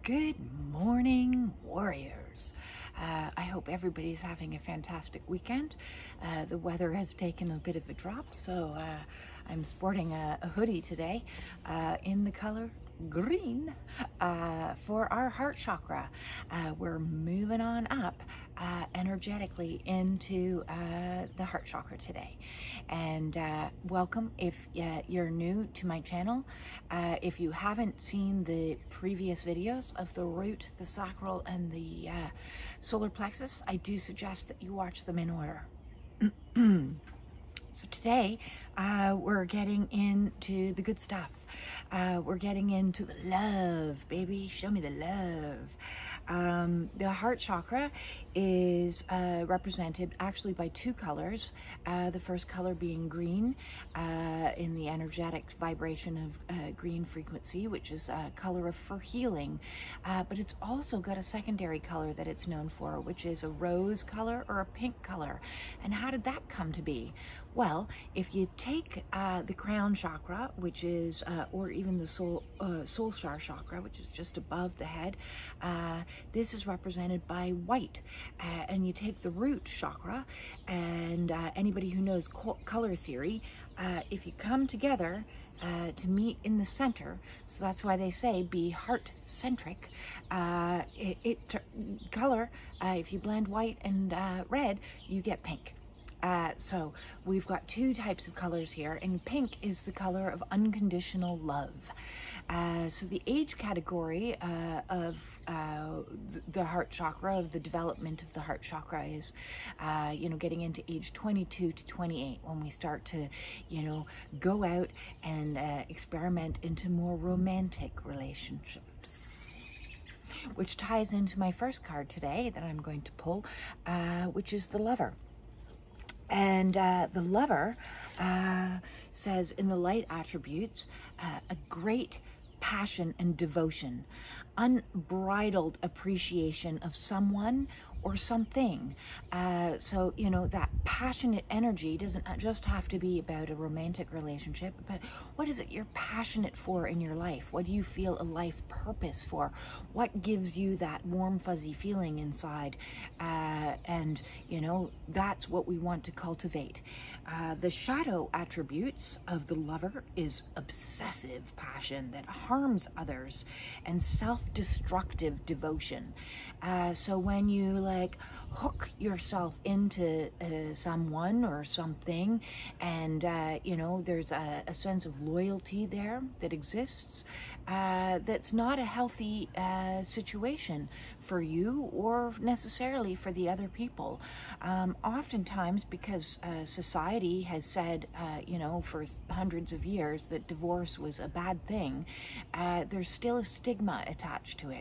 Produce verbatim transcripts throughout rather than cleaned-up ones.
Good morning, warriors. Uh, I hope everybody's having a fantastic weekend. Uh, the weather has taken a bit of a drop, so uh, I'm sporting a, a hoodie today uh, in the color green uh, for our heart chakra. Uh, we're moving on up uh, energetically into uh, the heart chakra today. And uh, welcome if uh, you're new to my channel. Uh, if you haven't seen the previous videos of the root, the sacral, and the uh, solar plexus, I do suggest that you watch them in order. So today, uh, we're getting into the good stuff. Uh, we're getting into the love, baby. Show me the love. Um, the heart chakra is uh, represented actually by two colors. Uh, the first color being green, uh, in the energetic vibration of uh, green frequency, which is a color of for healing. Uh, but it's also got a secondary color that it's known for, which is a rose color or a pink color. And how did that come to be? Well, if you take uh, the crown chakra, which is, uh, or even the soul, uh, soul star chakra, which is just above the head, uh, this is represented by white. Uh, and you take the root chakra, and uh, anybody who knows co color theory, uh, if you come together uh, to meet in the center, so that's why they say be heart-centric, uh, it, it color, uh, if you blend white and uh, red, you get pink. Uh, so we've got two types of colors here, and pink is the color of unconditional love. Uh, so the age category uh, of uh, the heart chakra, of the development of the heart chakra is, uh, you know, getting into age twenty-two to twenty-eight, when we start to, you know, go out and uh, experiment into more romantic relationships. Which ties into my first card today that I'm going to pull, uh, which is the Lover. And uh, the Lover uh, says in the light attributes, uh, a great passion and devotion, unbridled appreciation of someone or something. Uh, so, you know, that passionate energy doesn't just have to be about a romantic relationship, but what is it you're passionate for in your life? What do you feel a life purpose for? What gives you that warm, fuzzy feeling inside? Uh, and, you know, that's what we want to cultivate. Uh, the shadow attributes of the Lover is obsessive passion that harms others and self-destructive devotion. Uh, so when you like hook yourself into uh, someone or something, and uh, you know, there's a, a sense of loyalty there that exists, uh, that's not a healthy uh, situation for you or necessarily for the other people. Um, oftentimes, because uh, society has said, uh, you know, for hundreds of years that divorce was a bad thing, uh, there's still a stigma attached to it.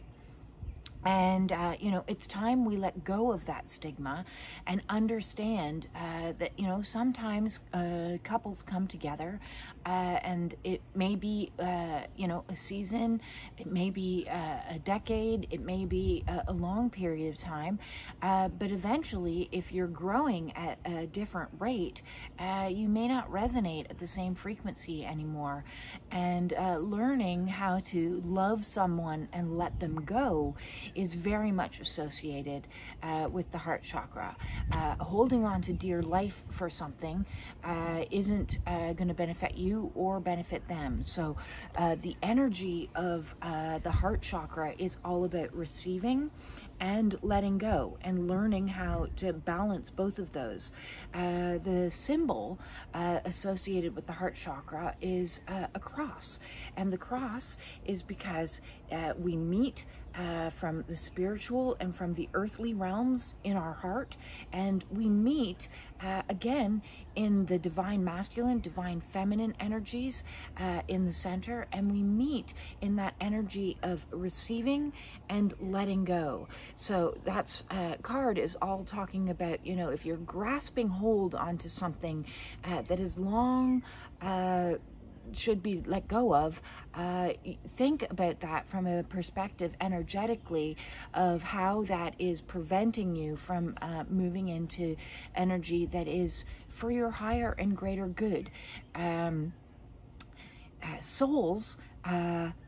And, uh, you know, it's time we let go of that stigma and understand uh, that, you know, sometimes uh, couples come together uh, and it may be, uh, you know, a season, it may be uh, a decade, it may be a, a long period of time. Uh, but eventually, if you're growing at a different rate, uh, you may not resonate at the same frequency anymore. And uh, learning how to love someone and let them go is very much associated uh, with the heart chakra. Uh, holding on to dear life for something uh, isn't uh, going to benefit you or benefit them. So uh, the energy of uh, the heart chakra is all about receiving and letting go and learning how to balance both of those. Uh, the symbol uh, associated with the heart chakra is uh, a cross. And the cross is because uh, we meet Uh, from the spiritual and from the earthly realms in our heart, and we meet uh, again in the divine masculine, divine feminine energies uh, in the center, and we meet in that energy of receiving and letting go. So that's uh, card is all talking about, you know, if you're grasping hold onto something uh, that is long uh, should be let go of, uh, think about that from a perspective energetically of how that is preventing you from uh, moving into energy that is for your higher and greater good. Um, uh, souls uh,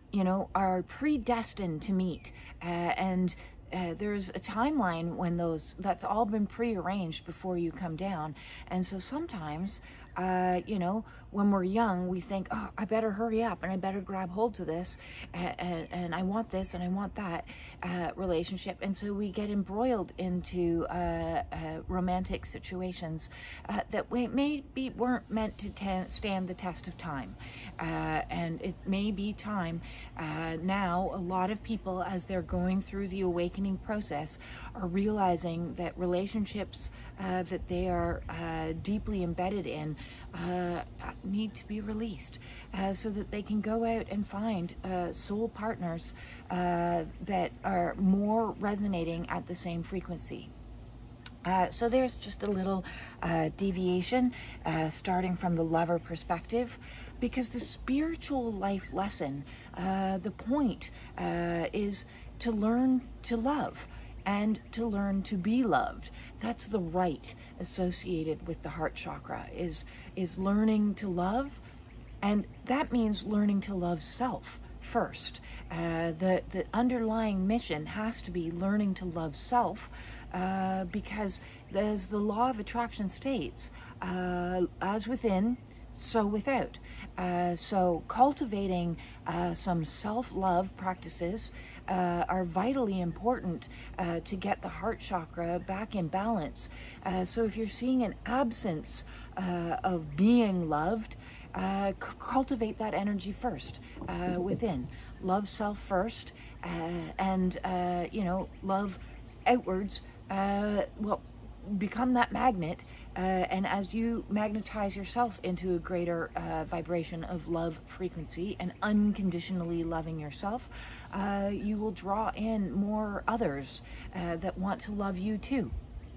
you know, are predestined to meet, uh, and uh, there's a timeline when those, that's all been prearranged before you come down. And so sometimes, uh, you know, when we're young, we think, oh, I better hurry up and I better grab hold to this, and, and, and I want this and I want that uh, relationship. And so we get embroiled into uh, uh, romantic situations uh, that we maybe weren't meant to ta- stand the test of time. Uh, and it may be time uh, now, a lot of people, as they're going through the awakening process, are realizing that relationships uh, that they are uh, deeply embedded in uh, need to be released, uh, so that they can go out and find uh, soul partners uh, that are more resonating at the same frequency. Uh, so there's just a little uh, deviation uh, starting from the lover perspective, because the spiritual life lesson, uh, the point uh, is to learn to love and to learn to be loved. That's the right associated with the heart chakra, is, is learning to love, and that means learning to love self first. Uh, the, the underlying mission has to be learning to love self, uh, because as the law of attraction states, uh, as within, so without. Uh, so cultivating uh, some self-love practices uh, are vitally important uh, to get the heart chakra back in balance. Uh, so if you're seeing an absence uh, of being loved, uh, c- cultivate that energy first uh, within. Love self first, uh, and uh, you know, love outwards. Uh, well, become that magnet, uh, and as you magnetize yourself into a greater uh, vibration of love frequency and unconditionally loving yourself, uh, you will draw in more others uh, that want to love you too.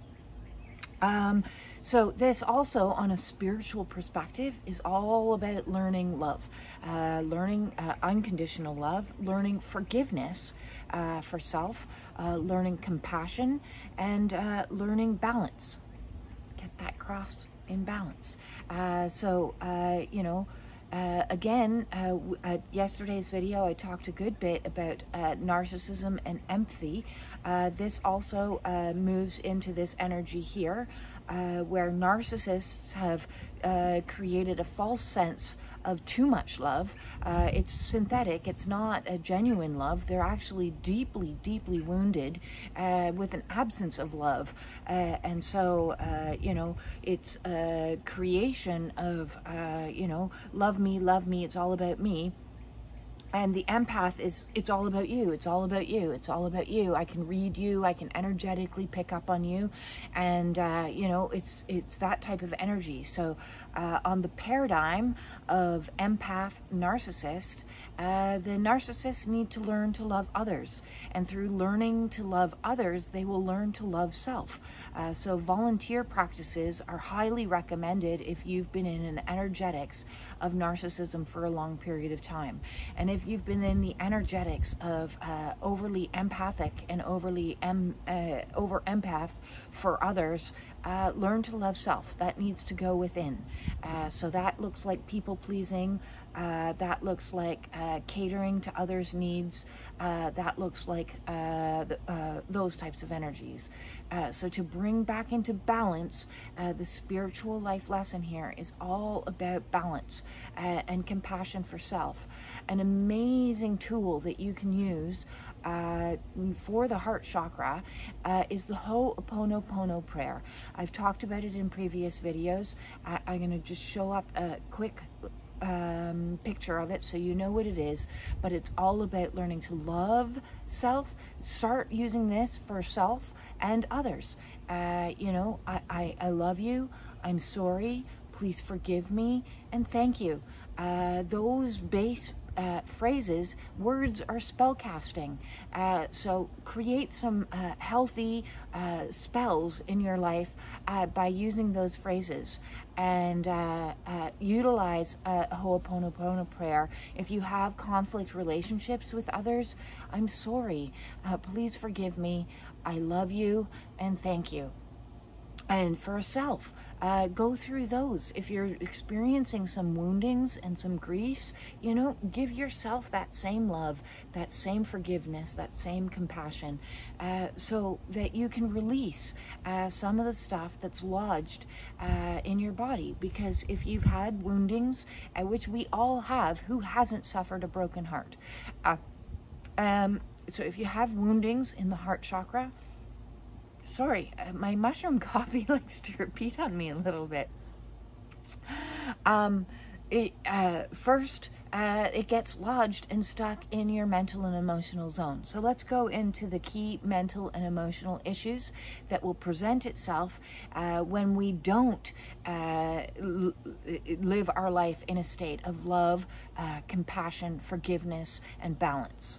Um, so this also, on a spiritual perspective, is all about learning love, uh, learning uh, unconditional love, learning forgiveness uh, for self, uh, learning compassion, and uh, learning balance. Get that cross in balance. Uh, so, uh, you know, Uh, again, uh, uh, yesterday's video, I talked a good bit about uh, narcissism and empathy. Uh, this also uh, moves into this energy here, uh, where narcissists have uh, created a false sense of too much love. Uh, it's synthetic. It's not a genuine love. They're actually deeply, deeply wounded uh, with an absence of love. Uh, and so, uh, you know, it's a creation of, uh, you know, love me, love me, it's all about me. And the empath is, it's all about you, it's all about you, it's all about you. I can read you, I can energetically pick up on you, and uh, you know, it's it's that type of energy. So uh, on the paradigm of empath narcissist, uh, the narcissists need to learn to love others, and through learning to love others, they will learn to love self. Uh, so volunteer practices are highly recommended if you've been in an energetics of narcissism for a long period of time. And if you've been in the energetics of uh, overly empathic and overly em, uh, over empath for others, uh, learn to love self. That needs to go within. Uh, so that looks like people pleasing. Uh, that looks like uh, catering to others' needs. Uh, that looks like uh, the, uh, those types of energies. Uh, so to bring back into balance, uh, the spiritual life lesson here is all about balance uh, and compassion for self. An amazing tool that you can use uh, for the heart chakra uh, is the Ho'oponopono prayer. I've talked about it in previous videos. I, I'm going to just show up a quick Um, picture of it so you know what it is, but it's all about learning to love self. Start using this for self and others. Uh, you know, I, I, I love you, I'm sorry, please forgive me, and thank you. Uh, those base Uh, phrases, words are spell casting. Uh, so create some uh, healthy uh, spells in your life uh, by using those phrases, and uh, uh, utilize a Ho'oponopono prayer. If you have conflict relationships with others, I'm sorry, uh, please forgive me, I love you, and thank you. And for self, uh, go through those. If you're experiencing some woundings and some griefs, you know, give yourself that same love, that same forgiveness, that same compassion, uh, so that you can release uh, some of the stuff that's lodged uh, in your body. Because if you've had woundings, uh, which we all have, who hasn't suffered a broken heart? Uh, um, so if you have woundings in the heart chakra, sorry, uh, my mushroom coffee likes to repeat on me a little bit. Um, it, uh, first, uh, it gets lodged and stuck in your mental and emotional zone. So let's go into the key mental and emotional issues that will present itself uh, when we don't uh, live our life in a state of love, uh, compassion, forgiveness, and balance.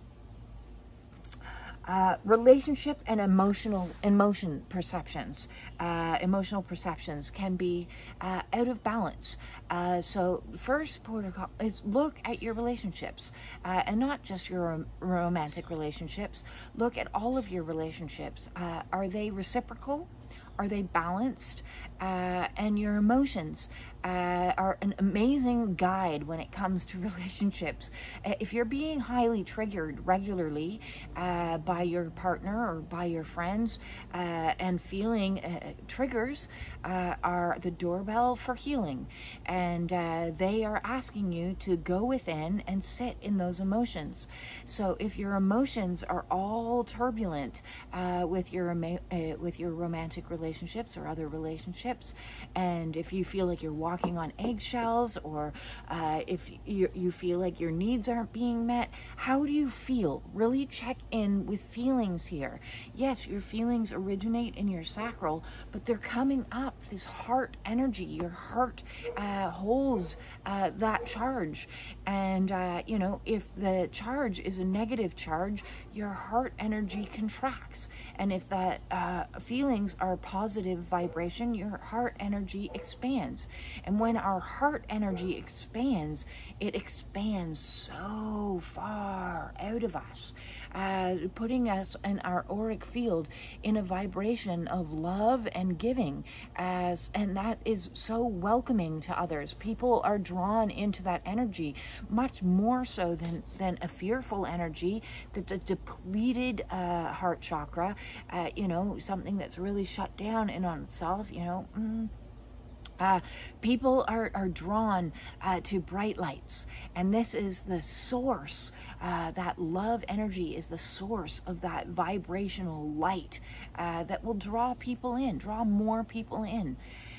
Uh, relationship and emotional emotion perceptions, uh, emotional perceptions can be uh, out of balance. Uh, so first protocol is look at your relationships, uh, and not just your rom romantic relationships. Look at all of your relationships. Uh, are they reciprocal? Are they balanced? Uh, and your emotions uh, are an amazing guide when it comes to relationships. Uh, if you're being highly triggered regularly uh, by your partner or by your friends, uh, and feeling uh, triggers uh, are the doorbell for healing. And uh, they are asking you to go within and sit in those emotions. So if your emotions are all turbulent uh, with your uh, with your romantic relationships or other relationships, and if you feel like you're walking on eggshells, or uh, if you, you feel like your needs aren't being met, how do you feel? Really check in with feelings here. Yes, your feelings originate in your sacral, but they're coming up, this heart energy. Your heart uh, holds uh, that charge. And, uh, you know, if the charge is a negative charge, your heart energy contracts. And if that uh, feelings are positive vibration, your heart energy expands. And when our heart energy expands, it expands so far out of us, uh, putting us in our auric field in a vibration of love and giving, as and that is so welcoming to others. People are drawn into that energy much more so than than a fearful energy that's a depleted uh, heart chakra, uh, you know, something that's really shut down in on itself, you know. Mm. Uh, people are, are drawn uh, to bright lights, and this is the source. Uh, that love energy is the source of that vibrational light uh, that will draw people in, draw more people in.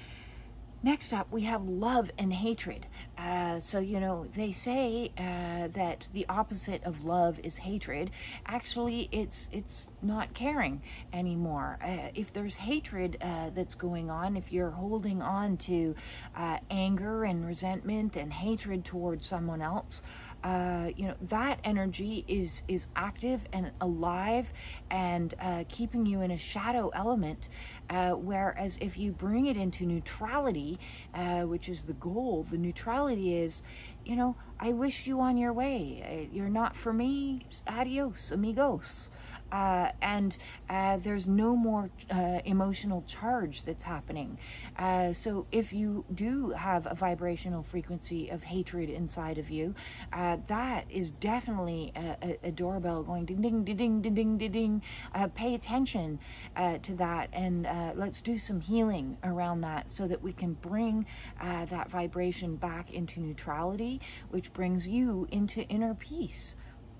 Next up, we have love and hatred. Uh, so, you know, they say uh, that the opposite of love is hatred. Actually, it's it's not caring anymore. Uh, if there's hatred uh, that's going on, if you're holding on to uh, anger and resentment and hatred towards someone else, uh, you know, that energy is is active and alive and uh, keeping you in a shadow element. Uh, whereas if you bring it into neutrality, uh, which is the goal, the neutrality is, you know, I wish you on your way. You're not for me. Adios, amigos. Uh, and uh, there's no more uh, emotional charge that's happening. Uh, so if you do have a vibrational frequency of hatred inside of you, uh, that is definitely a, a, a doorbell going ding, ding, ding, ding, ding, ding, ding, ding. Uh, pay attention uh, to that, and uh, let's do some healing around that so that we can bring uh, that vibration back into neutrality, which brings you into inner peace.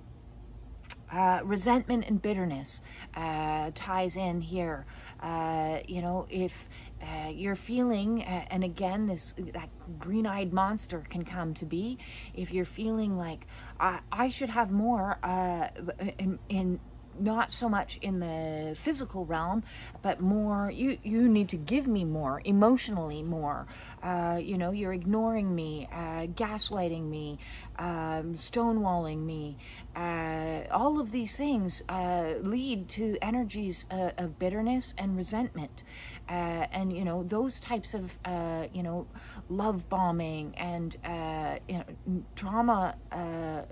Uh, resentment and bitterness uh, ties in here. Uh, you know, if uh, you're feeling, uh, and again, this that green-eyed monster can come to be. If you're feeling like I, I should have more uh, in, in not so much in the physical realm, but more, you you need to give me more, emotionally more. Uh, you know, you're ignoring me, uh, gaslighting me, um, stonewalling me. Uh, all of these things uh, lead to energies uh, of bitterness and resentment. Uh, and, you know, those types of, uh, you know, love bombing and, uh, you know, trauma, uh,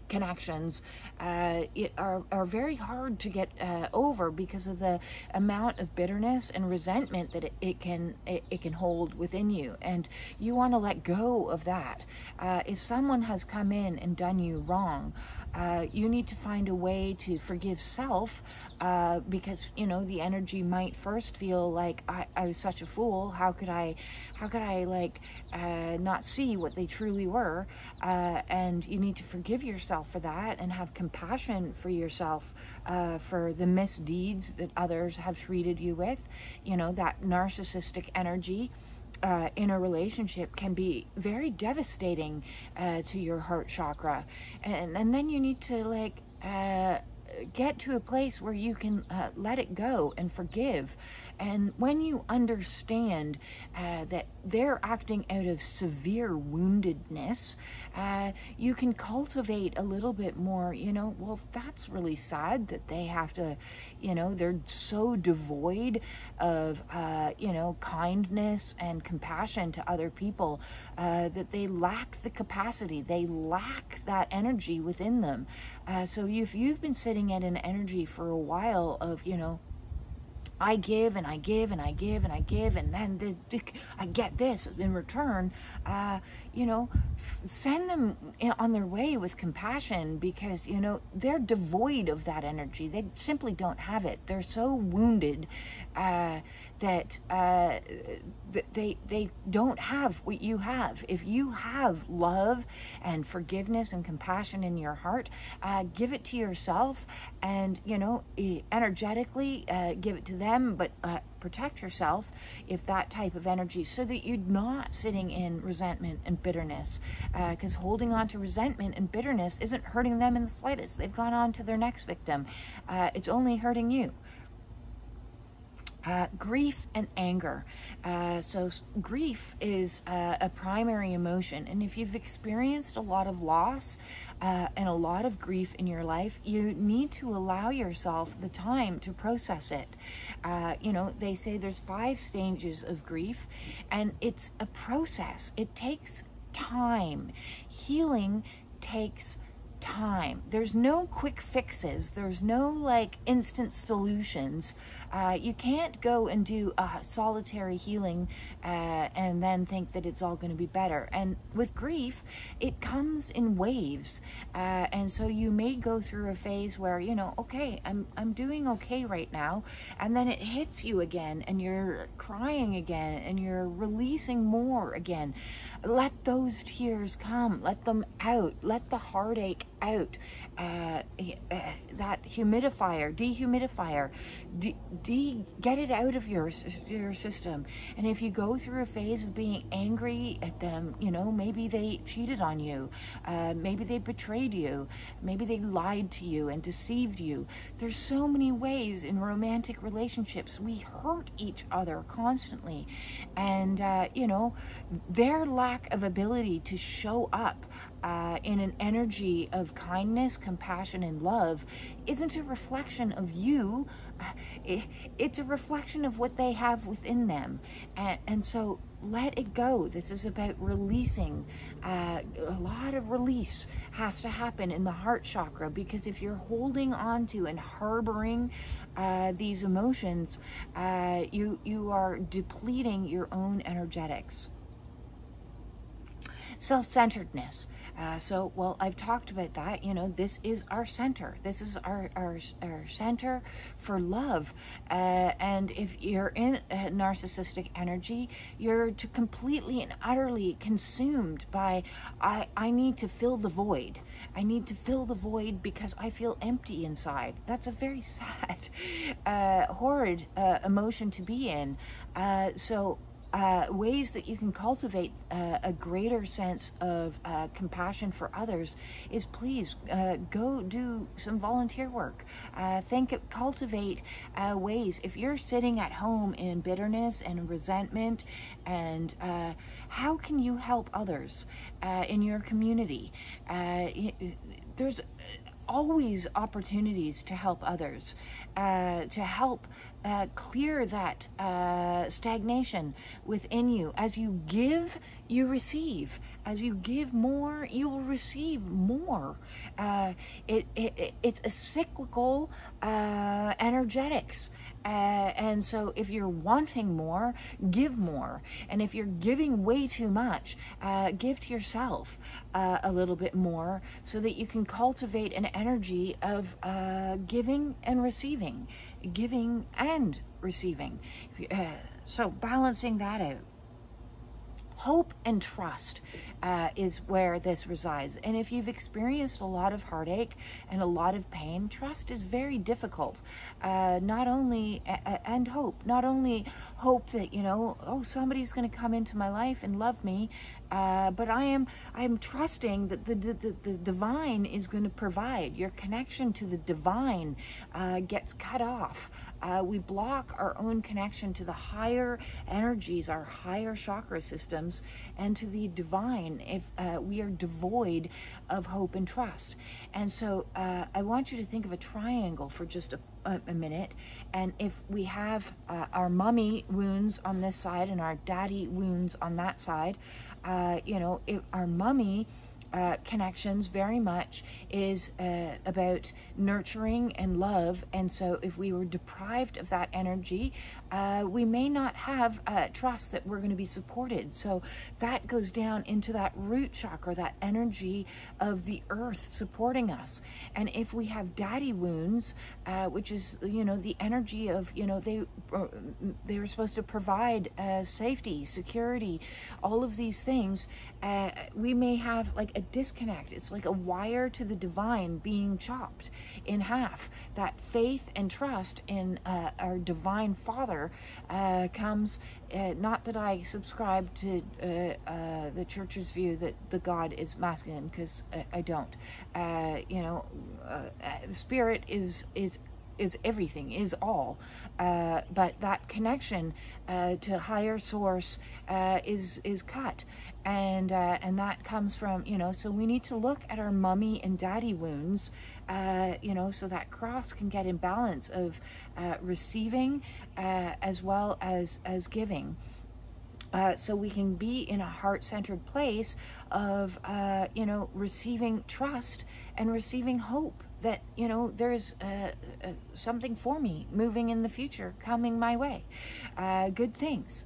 connections uh, it are, are very hard to get uh, over because of the amount of bitterness and resentment that it, it can it, it can hold within you, and you want to let go of that. Uh, if someone has come in and done you wrong, uh, you need to find a way to forgive self, uh, because you know the energy might first feel like I, I was such a fool. How could I, how could I like uh, not see what they truly were? Uh, and you need to forgive yourself for that and have compassion for yourself uh, for the misdeeds that others have treated you with. You know, that narcissistic energy uh, in a relationship can be very devastating uh, to your heart chakra. And, and then you need to like uh, get to a place where you can uh, let it go and forgive. And when you understand uh, that they're acting out of severe woundedness, uh, you can cultivate a little bit more, you know, well, that's really sad that they have to, you know, they're so devoid of, uh, you know, kindness and compassion to other people, uh, that they lack the capacity, they lack that energy within them. Uh, so if you've been sitting at an energy for a while of, you know, I give and I give and I give and I give, and then the, the, I get this in return, uh, you know, send them on their way with compassion, because, you know, they're devoid of that energy. They simply don't have it. They're so wounded uh, that uh, they, they don't have what you have. If you have love and forgiveness and compassion in your heart, uh, give it to yourself, and, you know, energetically uh, give it to them, but uh, protect yourself if that type of energy, so that you're not sitting in resentment and bitterness, because uh, holding on to resentment and bitterness isn't hurting them in the slightest. They've gone on to their next victim. Uh, it's only hurting you. Uh, grief and anger. Uh, so grief is uh, a primary emotion, and if you've experienced a lot of loss uh, and a lot of grief in your life, you need to allow yourself the time to process it. Uh, you know, they say there's five stages of grief, and it's a process. It takes time. Healing takes time. There's no quick fixes. There's no like instant solutions. Uh, you can't go and do a solitary healing uh, and then think that it's all going to be better. And with grief, it comes in waves. Uh, and so you may go through a phase where, you know, okay, I'm, I'm doing okay right now. And then it hits you again, and you're crying again, and you're releasing more again. Let those tears come. Let them out. Let the heartache out. Uh, uh, that humidifier, dehumidifier, de, de, get it out of your, your system. And if you go through a phase of being angry at them, you know, maybe they cheated on you, uh, maybe they betrayed you, maybe they lied to you and deceived you. There's so many ways in romantic relationships we hurt each other constantly, and uh, you know, their lack of ability to show up uh, in an energy of kindness, compassion, and love isn't a reflection of you. It's a reflection of what they have within them. And, and so let it go. This is about releasing. Uh, a lot of release has to happen in the heart chakra, because if you're holding on to and harboring uh, these emotions, uh, you, you are depleting your own energetics. Self-centeredness. Uh, so, well, I've talked about that. You know, this is our center. This is our, our, our center for love. Uh, and if you're in a narcissistic energy, you're to completely and utterly consumed by, I, I need to fill the void. I need to fill the void because I feel empty inside. That's a very sad, uh, horrid uh, emotion to be in. Uh, so, Uh, ways that you can cultivate uh, a greater sense of uh, compassion for others is, please uh, go do some volunteer work. Uh, think, cultivate uh, ways. If you're sitting at home in bitterness and resentment, and uh, how can you help others uh, in your community? Uh, there's always opportunities to help others, uh, to help uh, clear that uh, stagnation within you. As you give, you receive. As you give more, you will receive more. Uh, it, it it's a cyclical uh, energetics. Uh, and so if you're wanting more, give more. And if you're giving way too much, uh, give to yourself uh, a little bit more so that you can cultivate an energy of uh, giving and receiving, giving and receiving. If you, uh, so balancing that out. Hope and trust uh, is where this resides. And if you've experienced a lot of heartache and a lot of pain, trust is very difficult. Uh, not only, uh, and hope, not only hope that, you know, oh, somebody's going to come into my life and love me, uh, but I am, I am trusting that the, the, the divine is going to provide. Your connection to the divine uh, gets cut off. Uh, we block our own connection to the higher energies, our higher chakra systems, and to the divine if uh, we are devoid of hope and trust. And so uh, I want you to think of a triangle for just a, a, a minute. And if we have uh, our mommy wounds on this side and our daddy wounds on that side, uh, you know, if our mommy Uh, connections very much is uh, about nurturing and love. And so if we were deprived of that energy, uh, we may not have uh, trust that we're going to be supported. So that goes down into that root chakra, that energy of the earth supporting us. And if we have daddy wounds, uh, which is, you know, the energy of, you know, they uh, they were supposed to provide uh, safety, security, all of these things, uh, we may have like a disconnect. It's like a wire to the divine being chopped in half. That faith and trust in uh, our divine Father uh, comes, uh, not that I subscribe to uh, uh, the church's view that the God is masculine, because I, I don't. Uh, you know, uh, the spirit is is is everything, is all, uh, but that connection uh, to higher source uh, is is cut, and uh, and that comes from, you know, so we need to look at our mummy and daddy wounds, uh, you know, so that cross can get in balance of uh, receiving uh, as well as as giving. Uh, so we can be in a heart-centered place of, uh, you know, receiving trust and receiving hope that, you know, there's uh, uh, something for me moving in the future, coming my way, uh, good things.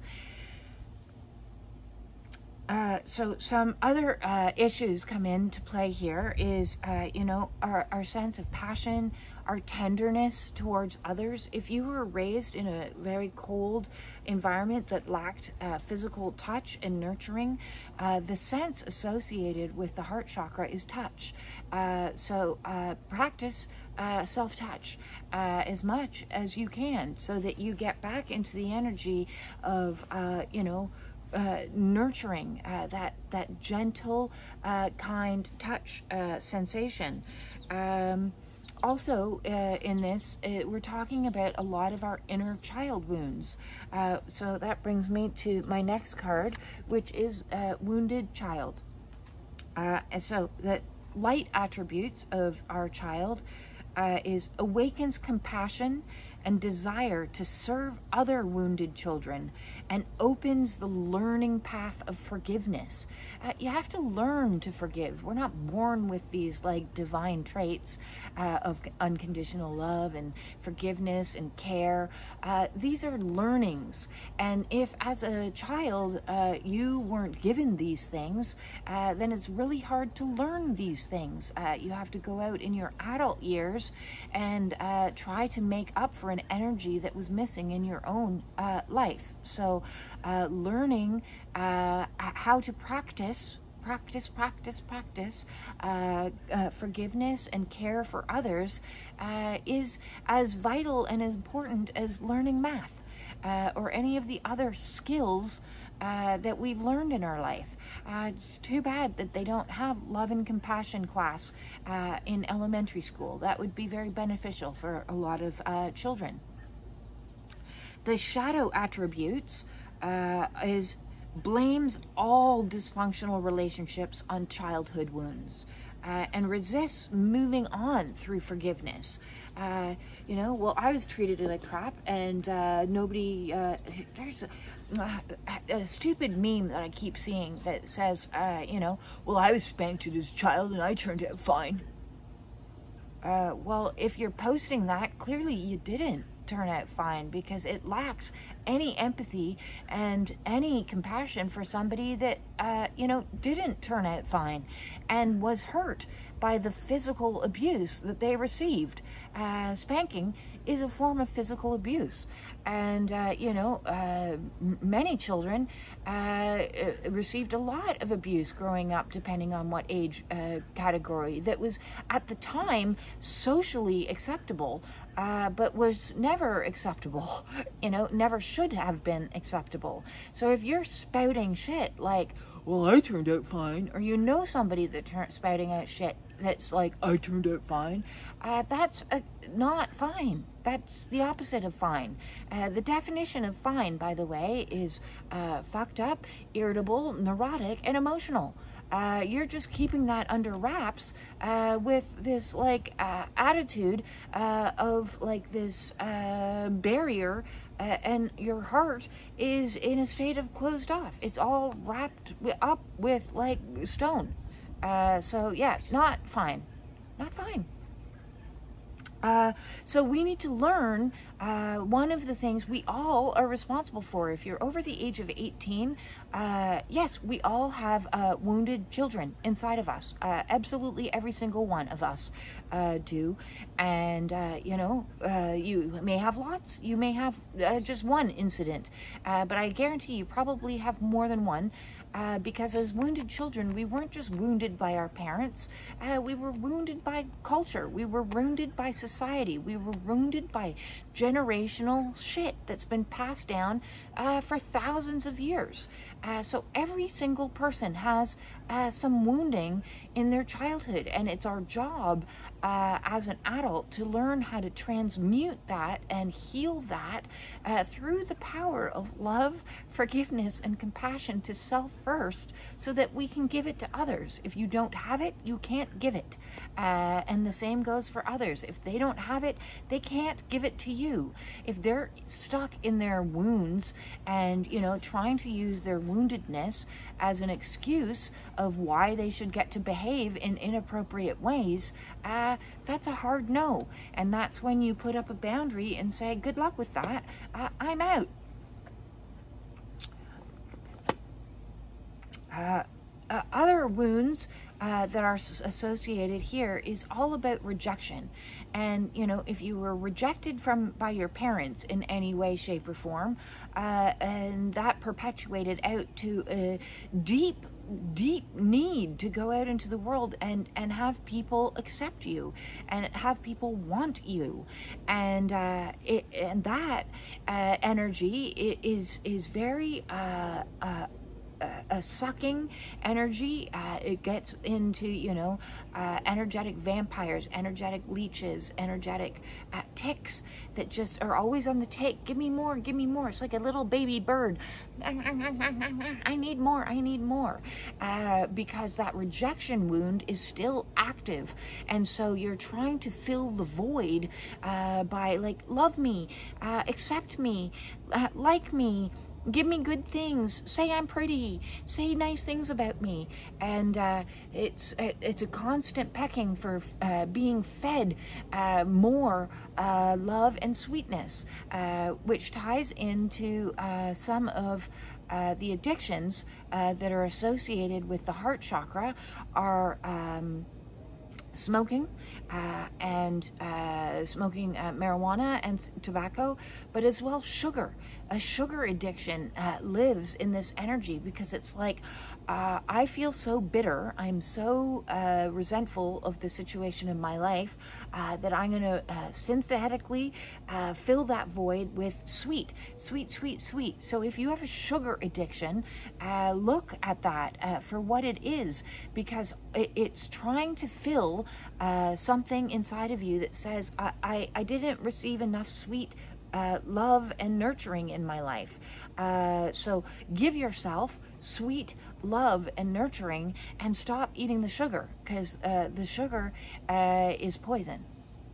Uh, so some other uh, issues come into play here is, uh, you know, our, our sense of passion, our tenderness towards others. If you were raised in a very cold environment that lacked uh, physical touch and nurturing, uh, the sense associated with the heart chakra is touch. Uh, so uh, practice uh, self-touch uh, as much as you can so that you get back into the energy of, uh, you know, Uh, nurturing, uh, that that gentle, uh, kind touch uh, sensation. Um, also, uh, in this, uh, we're talking about a lot of our inner child wounds. Uh, so that brings me to my next card, which is uh, Wounded Child. Uh, and so the light attributes of our child uh, is awakens compassion and desire to serve other wounded children, and opens the learning path of forgiveness. Uh, you have to learn to forgive. We're not born with these like divine traits uh, of unconditional love and forgiveness and care. Uh, these are learnings. And if as a child uh, you weren't given these things, uh, then it's really hard to learn these things. Uh, you have to go out in your adult years and uh, try to make up for an energy that was missing in your own uh, life. So uh, learning uh, how to practice practice practice practice uh, uh, forgiveness and care for others uh, is as vital and as important as learning math uh, or any of the other skills Uh, that we've learned in our life. Uh, it's too bad that they don't have love and compassion class uh, in elementary school. That would be very beneficial for a lot of uh, children. The shadow attributes uh, is blames all dysfunctional relationships on childhood wounds. uh, and resists moving on through forgiveness. Uh, you know, well, I was treated like crap, and uh, nobody, uh, there's a, a stupid meme that I keep seeing that says, uh, you know, well, I was spanked as a child and I turned out fine. Uh, well, if you're posting that, clearly you didn't turn out fine, because it lacks any empathy and any compassion for somebody that, uh, you know, didn't turn out fine and was hurt by the physical abuse that they received. Uh, spanking is a form of physical abuse. And, uh, you know, uh, m- many children uh, received a lot of abuse growing up, depending on what age uh, category, that was at the time socially acceptable, uh, but was never acceptable, you know, never should have been acceptable. So if you're spouting shit like, well, I turned out fine, or you know somebody that turns spouting out shit that's like, I turned out fine, uh, that's uh, not fine. That's the opposite of fine. Uh, the definition of fine, by the way, is uh, fucked up, irritable, neurotic, and emotional. Uh, you're just keeping that under wraps uh, with this like uh, attitude uh, of like this uh, barrier, uh, and your heart is in a state of closed off. It's all wrapped up with like stone. Uh, so yeah, not fine, not fine. Uh, so we need to learn uh, one of the things we all are responsible for. If you're over the age of eighteen, uh, yes, we all have uh, wounded children inside of us. Uh, absolutely every single one of us uh, do. And, uh, you know, uh, you may have lots, you may have uh, just one incident, uh, but I guarantee you probably have more than one. Uh, because as wounded children, we weren't just wounded by our parents, uh, we were wounded by culture, we were wounded by society, we were wounded by generational shit that's been passed down uh, for thousands of years. Uh, so every single person has uh, some wounding in their childhood, and it's our job uh, as an adult to learn how to transmute that and heal that uh, through the power of love, forgiveness, and compassion to self first, so that we can give it to others. If you don't have it, you can't give it. Uh, and the same goes for others. If they don't have it, they can't give it to you. If they're stuck in their wounds and, you know, trying to use their woundedness as an excuse of why they should get to behave in inappropriate ways, uh, that's a hard no. And that's when you put up a boundary and say, good luck with that, uh, I'm out. Uh, uh, other wounds uh, that are s- associated here is all about rejection. And, you know, if you were rejected from by your parents in any way, shape, or form, uh, and that perpetuated out to a deep deep need to go out into the world and and have people accept you and have people want you, and uh it, and that uh energy is is very uh uh a sucking energy. Uh, it gets into, you know, uh, energetic vampires, energetic leeches, energetic uh, ticks that just are always on the take. Give me more, give me more. It's like a little baby bird. I need more, I need more. Uh, because that rejection wound is still active. And so you're trying to fill the void uh, by like, love me, uh, accept me, uh, like me, give me good things, say I'm pretty, say nice things about me. And uh, it's it's a constant pecking for uh, being fed uh, more uh, love and sweetness, uh, which ties into uh, some of uh, the addictions uh, that are associated with the heart chakra are um, smoking uh, and uh, smoking uh, marijuana and tobacco, but as well sugar. A sugar addiction uh, lives in this energy because it's like, uh, I feel so bitter, I'm so uh, resentful of the situation in my life uh, that I'm going to uh, synthetically uh, fill that void with sweet, sweet, sweet, sweet. So if you have a sugar addiction, uh, look at that uh, for what it is, because it, it's trying to fill uh, something inside of you that says, I, I, I didn't receive enough sweet Uh, love and nurturing in my life. Uh, so give yourself sweet love and nurturing, and stop eating the sugar, because uh, the sugar uh, is poison.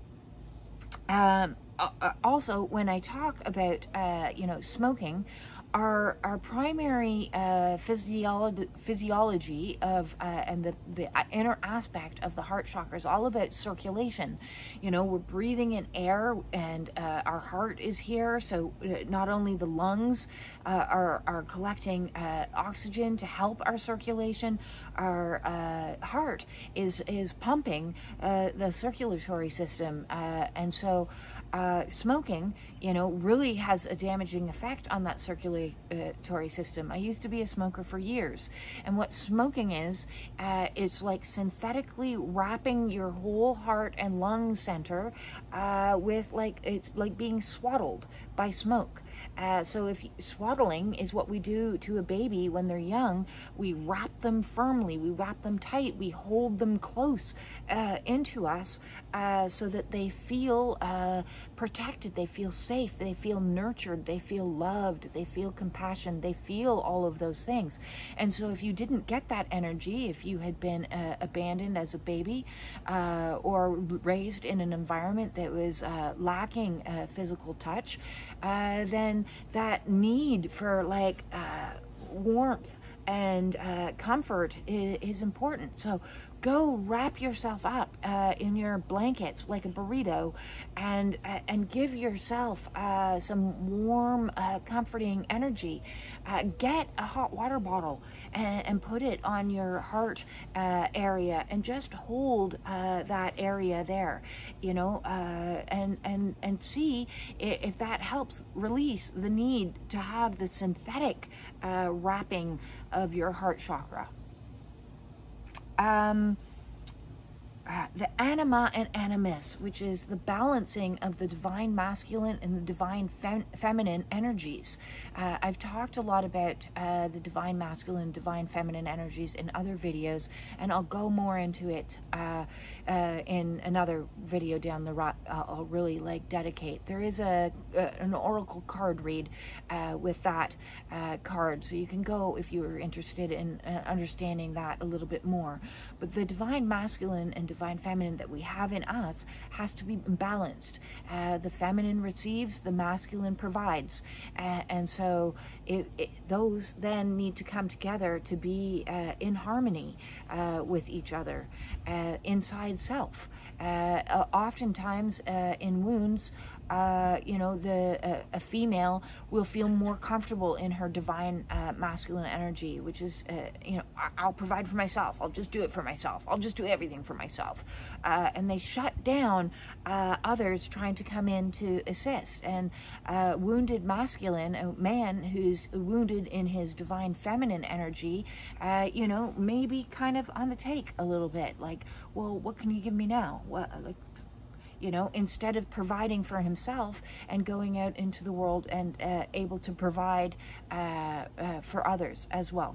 Um, also, when I talk about, uh, you know, smoking, our our primary uh, physiology physiology of uh, and the the inner aspect of the heart chakra is all about circulation. You know, we're breathing in air, and uh, our heart is here. So uh, not only the lungs uh, are are collecting uh, oxygen to help our circulation, our uh, heart is is pumping uh, the circulatory system, uh, and so uh, smoking, you know, really has a damaging effect on that circulatory system. I used to be a smoker for years, and what smoking is, uh, it's like synthetically wrapping your whole heart and lung center uh, with, like, it's like being swaddled by smoke. Uh, so if swaddling is what we do to a baby when they're young, we wrap them firmly, we wrap them tight, we hold them close uh, into us uh, so that they feel uh, protected, they feel safe, they feel nurtured, they feel loved, they feel compassion, they feel all of those things. And so if you didn't get that energy, if you had been uh, abandoned as a baby uh, or raised in an environment that was uh, lacking uh, physical touch, uh, then that need for, like, uh, warmth and uh, comfort is, is important. So go wrap yourself up uh, in your blankets like a burrito, and uh, and give yourself uh, some warm, uh, comforting energy. Uh, get a hot water bottle and, and put it on your heart uh, area, and just hold uh, that area there, you know, uh, and and and see if that helps release the need to have the synthetic uh, wrapping of your heart chakra. Um, uh, the anima and animus, which is the balancing of the divine masculine and the divine fem feminine energies. Uh, I've talked a lot about uh, the divine masculine, divine feminine energies in other videos, and I'll go more into it uh, uh, in another video down the road. Uh, I'll really like dedicate. There is a, a an oracle card read uh, with that uh, card, so you can go if you're interested in uh, understanding that a little bit more. But the divine masculine and divine feminine that we have in us has to be balanced. Uh, the feminine receives, the masculine provides, uh, and so it, it, those then need to come together to be uh, in harmony uh, with each other, uh, inside self. Uh, uh, oftentimes uh, in wounds, uh, you know, the uh, a female will feel more comfortable in her divine uh, masculine energy, which is, uh, you know, I'll provide for myself. I'll just do it for myself. I'll just do everything for myself. Uh, and they shut down uh, others trying to come in to assist. And uh, wounded masculine, a man who's wounded in his divine feminine energy, uh, you know, maybe kind of on the take a little bit. Like, well, what can you give me now? What, like, you know, instead of providing for himself and going out into the world and uh, able to provide uh, uh, for others as well.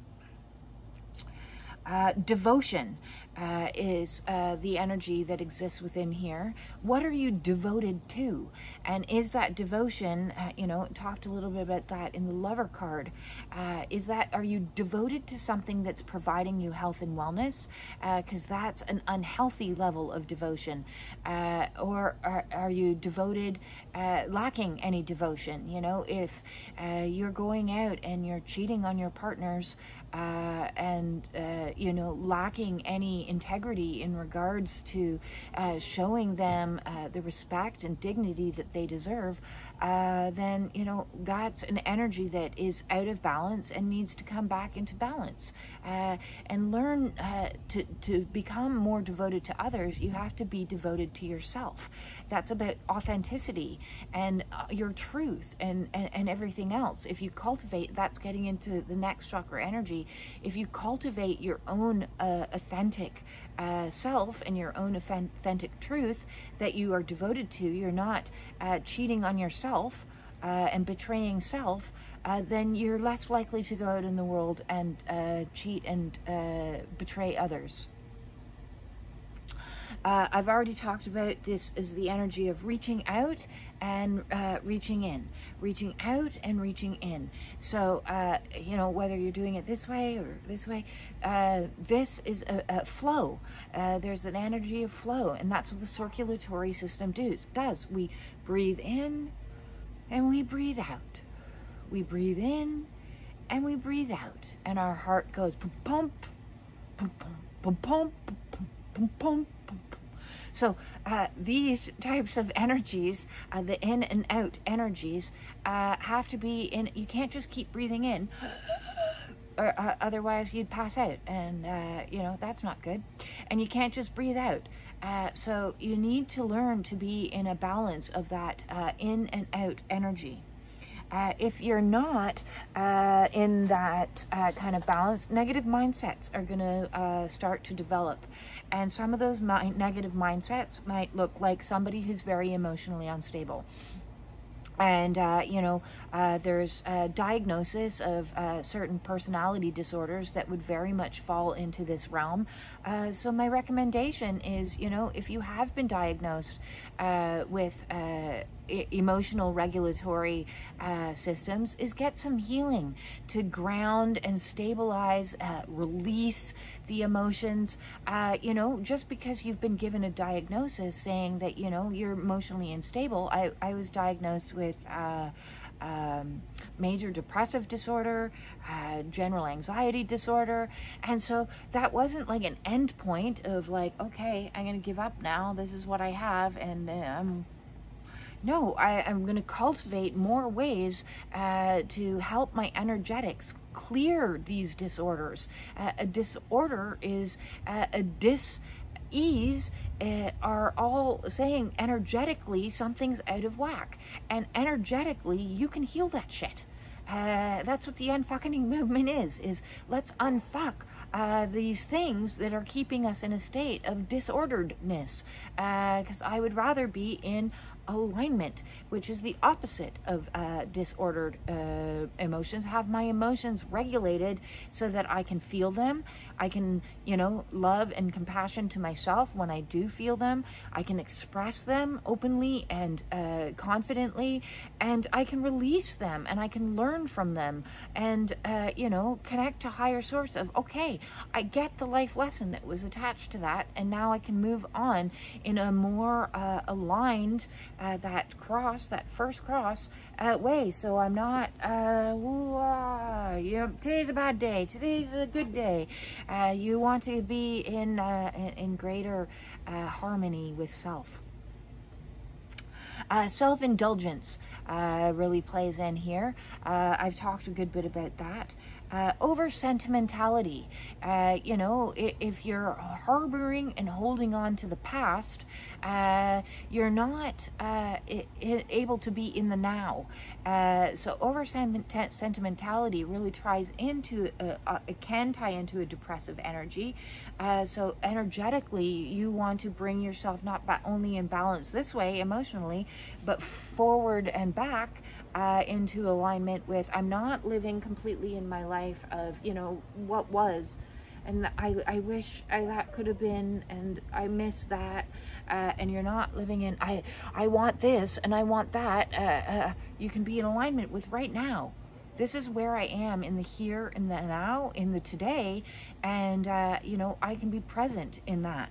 Uh, devotion uh, is uh, the energy that exists within here. What are you devoted to? And is that devotion, uh, you know, talked a little bit about that in the lover card. Uh, is that, are you devoted to something that's providing you health and wellness? Because uh, that's an unhealthy level of devotion. Uh, or are, are you devoted, uh, lacking any devotion? You know, if uh, you're going out and you're cheating on your partners, uh, and, uh, you know, lacking any integrity in regards to uh, showing them uh, the respect and dignity that they deserve, uh, then, you know, that's an energy that is out of balance and needs to come back into balance. Uh, and learn uh, to, to become more devoted to others. You have to be devoted to yourself. That's about authenticity and uh, your truth and, and, and everything else. If you cultivate, that's getting into the next chakra energy. If you cultivate your own uh, authentic uh, self and your own authentic truth that you are devoted to, you're not uh, cheating on yourself uh, and betraying self, uh, then you're less likely to go out in the world and uh, cheat and uh, betray others. Uh, I've already talked about this as the energy of reaching out and uh, reaching in, reaching out and reaching in. So, uh, you know, whether you're doing it this way or this way, uh, this is a, a flow. Uh, there's an energy of flow, and that's what the circulatory system does. does. We breathe in and we breathe out. We breathe in and we breathe out, and our heart goes pump, pump, pump, pump, pump, pump, pump, pump. So uh, these types of energies, uh, the in and out energies, uh, have to be in. You can't just keep breathing in, or uh, otherwise you'd pass out, and uh, you know that's not good. And you can't just breathe out. Uh, so you need to learn to be in a balance of that uh, in and out energy. Uh, if you're not uh, in that uh, kind of balance, negative mindsets are going to uh, start to develop. And some of those mi- negative mindsets might look like somebody who's very emotionally unstable. And, uh, you know, uh, there's a diagnosis of uh, certain personality disorders that would very much fall into this realm. Uh, so my recommendation is, you know, if you have been diagnosed uh, with uh, e- emotional regulatory uh, systems, is get some healing to ground and stabilize, uh, release the emotions. Uh, you know, just because you've been given a diagnosis saying that, you know, you're emotionally unstable. I, I was diagnosed with with uh, um, major depressive disorder, uh, general anxiety disorder, and so that wasn't like an end point of like, okay, I'm gonna give up now, this is what I have, and uh, I'm no, I, I'm going to cultivate more ways uh, to help my energetics clear these disorders. Uh, a disorder is uh, a dis ease uh, are all saying energetically something's out of whack, and energetically you can heal that shit. Uh, that's what the unfucking movement is, is let's unfuck uh, these things that are keeping us in a state of disorderedness, because uh, I would rather be in alignment, which is the opposite of uh, disordered uh, emotions. Have my emotions regulated so that I can feel them. I can, you know, love and compassion to myself when I do feel them. I can express them openly and uh, confidently, and I can release them, and I can learn from them, and, uh, you know, connect to higher source of, okay, I get the life lesson that was attached to that, and now I can move on in a more uh, aligned Uh, that cross, that first cross uh, way. So I'm not, uh, woo, ah, you know, today's a bad day, today's a good day. Uh, you want to be in, uh, in, in greater uh, harmony with self. Uh, self-indulgence uh, really plays in here. Uh, I've talked a good bit about that. Uh, over sentimentality, uh, you know, if, if you're harboring and holding on to the past, uh, you're not uh, I- I able to be in the now. Uh, so over sentiment- sentimentality really ties into, a, a, it can tie into a depressive energy. Uh, so energetically, you want to bring yourself not ba- only in balance this way emotionally, but forward and back uh, into alignment with, I'm not living completely in my life of, you know, what was, and I, I wish I, that could have been, and I miss that, uh, and you're not living in, I, I want this, and I want that. Uh, uh, you can be in alignment with right now. This is where I am in the here, in the now, in the today, and, uh, you know, I can be present in that.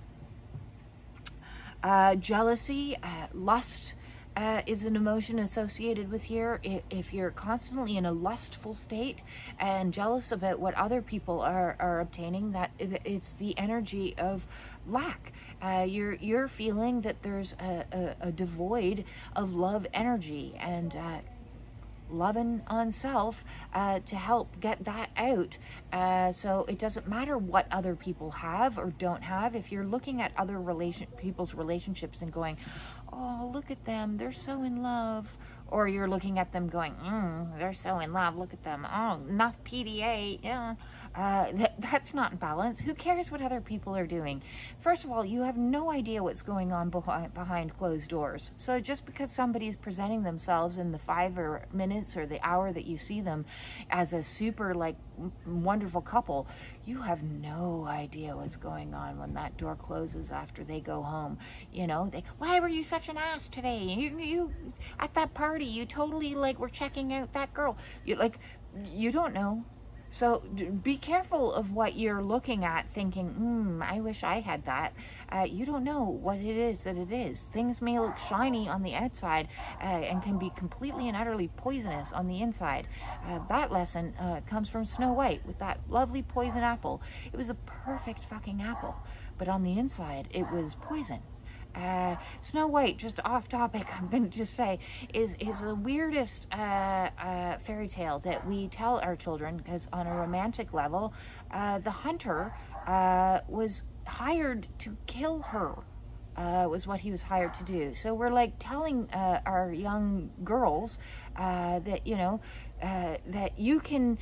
Uh, jealousy, uh, lust, Uh, is an emotion associated with here. If, if you're constantly in a lustful state and jealous about what other people are, are obtaining, that it's the energy of lack. Uh, you're you're feeling that there's a, a, a devoid of love energy, and uh, loving on self uh, to help get that out. Uh, so it doesn't matter what other people have or don't have. If you're looking at other relation people's relationships and going, oh, look at them, they're so in love, or you're looking at them going, mm, they're so in love, look at them, oh, enough P D A, yeah. Uh, that, that's not balance. Who cares what other people are doing? First of all, you have no idea what's going on behind, behind closed doors. So just because somebody's presenting themselves in the five or minutes or the hour that you see them as a super like wonderful couple, you have no idea what's going on when that door closes after they go home. You know, they, why were you such an ass today? You, you at that party, you totally like were checking out that girl. You like, you don't know. So be careful of what you're looking at thinking, hmm, I wish I had that. Uh, you don't know what it is that it is. Things may look shiny on the outside uh, and can be completely and utterly poisonous on the inside. Uh, that lesson uh, comes from Snow White with that lovely poison apple. It was a perfect fucking apple, but on the inside it was poison. Uh, Snow White, just off topic, I'm going to just say, is, is the weirdest uh, uh, fairy tale that we tell our children, because on a romantic level, uh, the hunter uh, was hired to kill her, uh, was what he was hired to do. So we're like telling uh, our young girls uh, that, you know, uh, that you can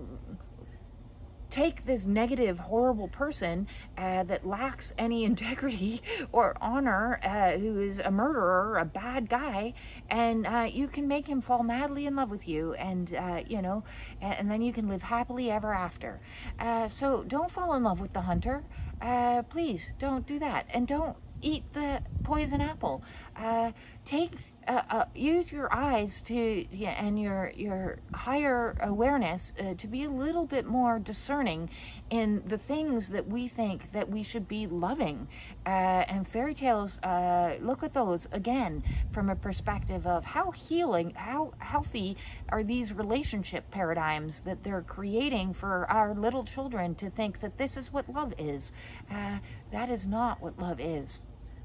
take this negative, horrible person uh, that lacks any integrity or honor, uh, who is a murderer, a bad guy, and uh, you can make him fall madly in love with you, and uh, you know, and, and then you can live happily ever after. Uh, so don't fall in love with the hunter. Uh, please don't do that, and don't eat the poison apple. Uh, take Uh, uh, use your eyes to yeah, and your your higher awareness uh, to be a little bit more discerning in the things that we think that we should be loving. Uh, and fairy tales, uh, look at those again from a perspective of how healing, how healthy are these relationship paradigms that they're creating for our little children to think that this is what love is. Uh, that is not what love is.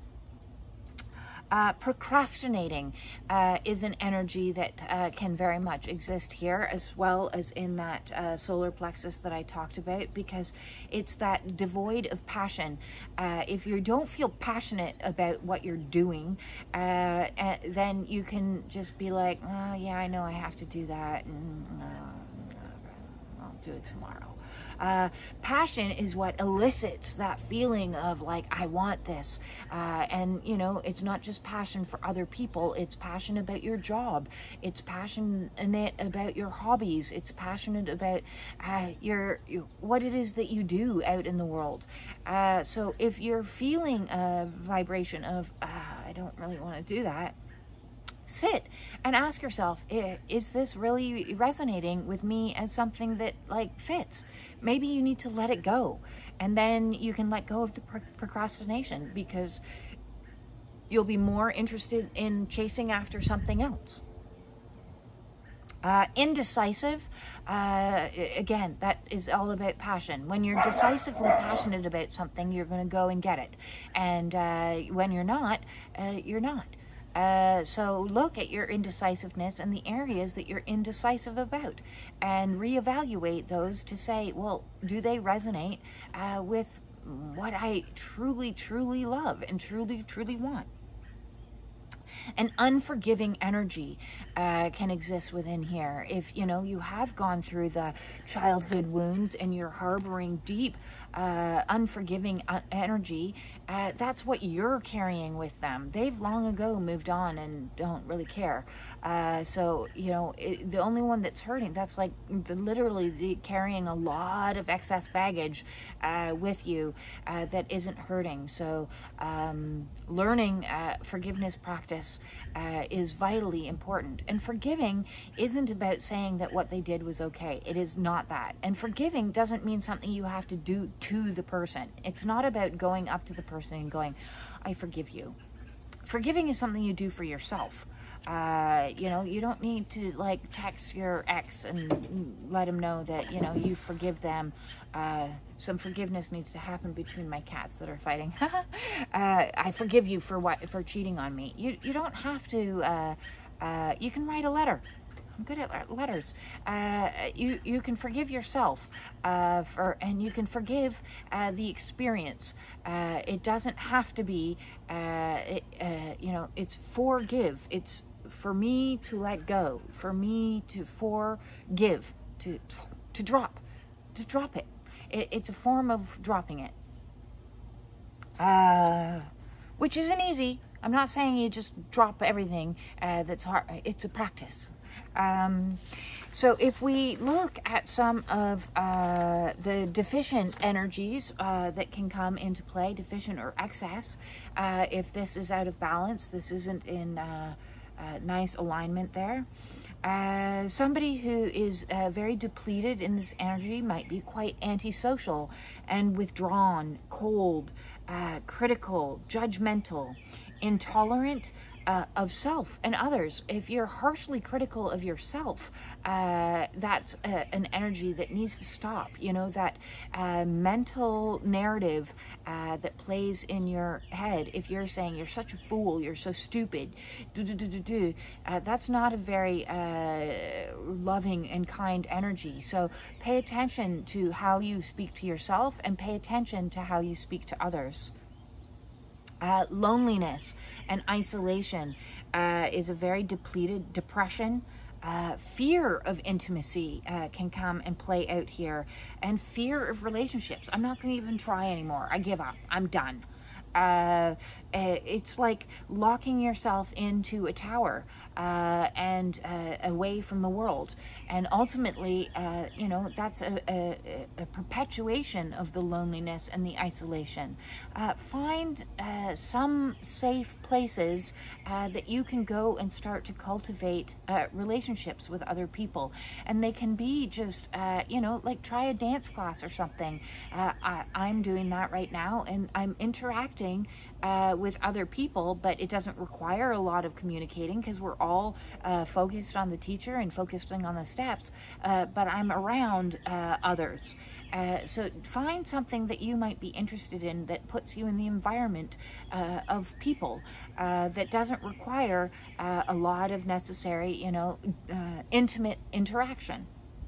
Uh, procrastinating uh, is an energy that uh, can very much exist here, as well as in that uh, solar plexus that I talked about, because it's that devoid of passion. Uh, if you don't feel passionate about what you're doing, uh, uh, then you can just be like, oh, yeah, I know I have to do that, and uh, I'll do it tomorrow. Uh, passion is what elicits that feeling of like, I want this. Uh, and, you know, it's not just passion for other people. It's passion about your job. It's passionate about your hobbies. It's passionate about uh, your, your what it is that you do out in the world. Uh, so if you're feeling a vibration of, uh, I don't really want to do that, sit and ask yourself, is this really resonating with me as something that like fits? Maybe you need to let it go, and then you can let go of the pro- procrastination, because you'll be more interested in chasing after something else. Uh, indecisive, uh, again, that is all about passion. When you're decisively passionate about something, you're going to go and get it. And uh, when you're not, uh, you're not. Uh, so look at your indecisiveness and the areas that you're indecisive about, and reevaluate those to say, well, do they resonate uh, with what I truly, truly love and truly, truly want? An unforgiving energy uh, can exist within here. If, you know, you have gone through the childhood wounds and you're harboring deep, uh, unforgiving uh, energy, uh, that's what you're carrying with them. They've long ago moved on and don't really care. Uh, so, you know, it, the only one that's hurting, that's like the, literally the, carrying a lot of excess baggage uh, with you uh, that isn't hurting. So um, learning uh, forgiveness practice Uh, is vitally important. And forgiving isn't about saying that what they did was okay. It is not that. And forgiving doesn't mean something you have to do to the person. It's not about going up to the person and going, I forgive you. Forgiving is something you do for yourself. Uh, you know, you don't need to like text your ex and let him know that, you know, you forgive them. Uh, some forgiveness needs to happen between my cats that are fighting. uh, I forgive you for what, for cheating on me. You, you don't have to, uh, uh, you can write a letter. I'm good at letters. Uh, you you can forgive yourself, uh, for and you can forgive uh, the experience. Uh, it doesn't have to be, uh, it, uh, you know, it's forgive. It's for me to let go, for me to forgive, to to drop, to drop it. It, it's a form of dropping it, uh, which isn't easy. I'm not saying you just drop everything uh, that's hard. It's a practice. Um, so if we look at some of uh, the deficient energies uh, that can come into play, deficient or excess, uh, if this is out of balance, this isn't in uh, uh, nice alignment there. Uh, somebody who is uh, very depleted in this energy might be quite antisocial and withdrawn, cold, uh, critical, judgmental, intolerant uh, of self and others. If you're harshly critical of yourself, uh, that's uh, an energy that needs to stop. You know, that uh, mental narrative uh, that plays in your head. If you're saying you're such a fool, you're so stupid, do do do do do, uh, that's not a very uh, loving and kind energy. So pay attention to how you speak to yourself and pay attention to how you speak to others. Uh, loneliness and isolation uh, is a very depleted depression. Uh, fear of intimacy uh, can come and play out here, and fear of relationships. I'm not going to even try anymore. I give up. I'm done. Uh, it's like locking yourself into a tower uh, and uh, away from the world, and ultimately uh, you know, that's a, a, a perpetuation of the loneliness and the isolation. Uh, find uh, some safe places uh, that you can go and start to cultivate uh, relationships with other people, and they can be just uh, you know, like try a dance class or something. uh, I, I'm doing that right now, and I'm interacting Uh, with other people, but it doesn't require a lot of communicating because we're all uh, focused on the teacher and focusing on the steps, uh, but I'm around uh, others. Uh, so find something that you might be interested in that puts you in the environment uh, of people uh, that doesn't require uh, a lot of necessary, you know, uh, intimate interaction.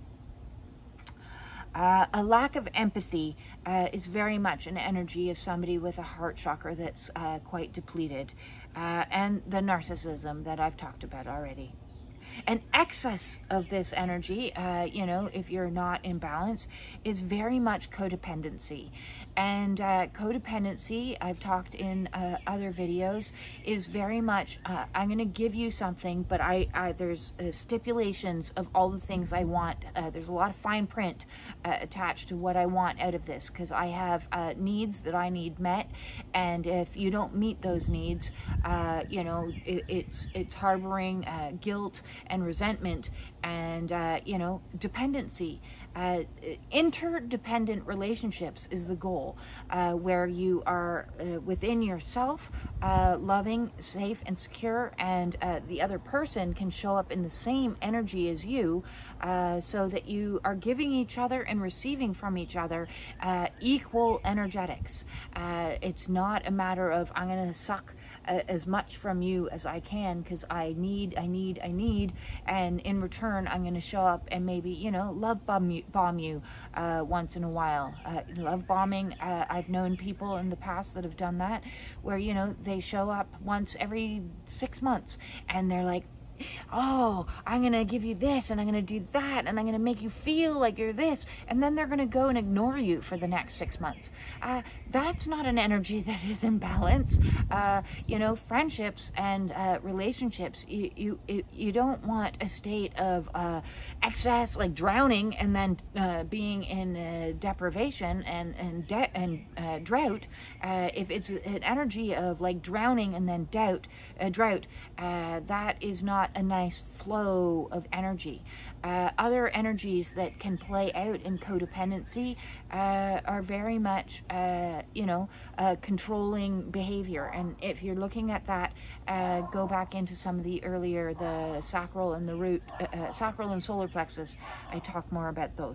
Uh, a lack of empathy uh, is very much an energy of somebody with a heart chakra that's uh, quite depleted, uh, and the narcissism that I've talked about already. An excess of this energy, uh, you know, if you're not in balance, is very much codependency. And uh, codependency, I've talked in uh, other videos, is very much, uh, I'm going to give you something, but I, I there's uh, stipulations of all the things I want. Uh, there's a lot of fine print uh, attached to what I want out of this, because I have uh, needs that I need met, and if you don't meet those needs, uh, you know, it, it's, it's harboring uh, guilt and resentment and uh, you know, dependency. Uh, interdependent relationships is the goal, uh, where you are uh, within yourself, uh, loving, safe, and secure, and uh, the other person can show up in the same energy as you, uh, so that you are giving each other and receiving from each other uh, equal energetics. Uh, it's not a matter of I'm going to suck uh, as much from you as I can because I need, I need, I need, and in return I'm going to show up and maybe, you know, love bomb you, bomb you uh, once in a while. Uh, love bombing, uh, I've known people in the past that have done that, where, you know, they show up once every six months and they're like, oh, I'm going to give you this and I'm going to do that and I'm going to make you feel like you're this, and then they're going to go and ignore you for the next six months. Uh, that's not an energy that is in balance. Uh, you know, friendships and uh, relationships, you, you, you don't want a state of uh, excess, like drowning and then uh, being in uh, deprivation and, and, de and uh, drought. Uh, if it's an energy of like drowning and then doubt, uh, drought, uh, that is not a nice flow of energy. Uh, other energies that can play out in codependency uh, are very much, uh, you know, uh, controlling behavior. And if you're looking at that, uh, go back into some of the earlier, the sacral and the root, uh, uh, sacral and solar plexus. I talk more about those.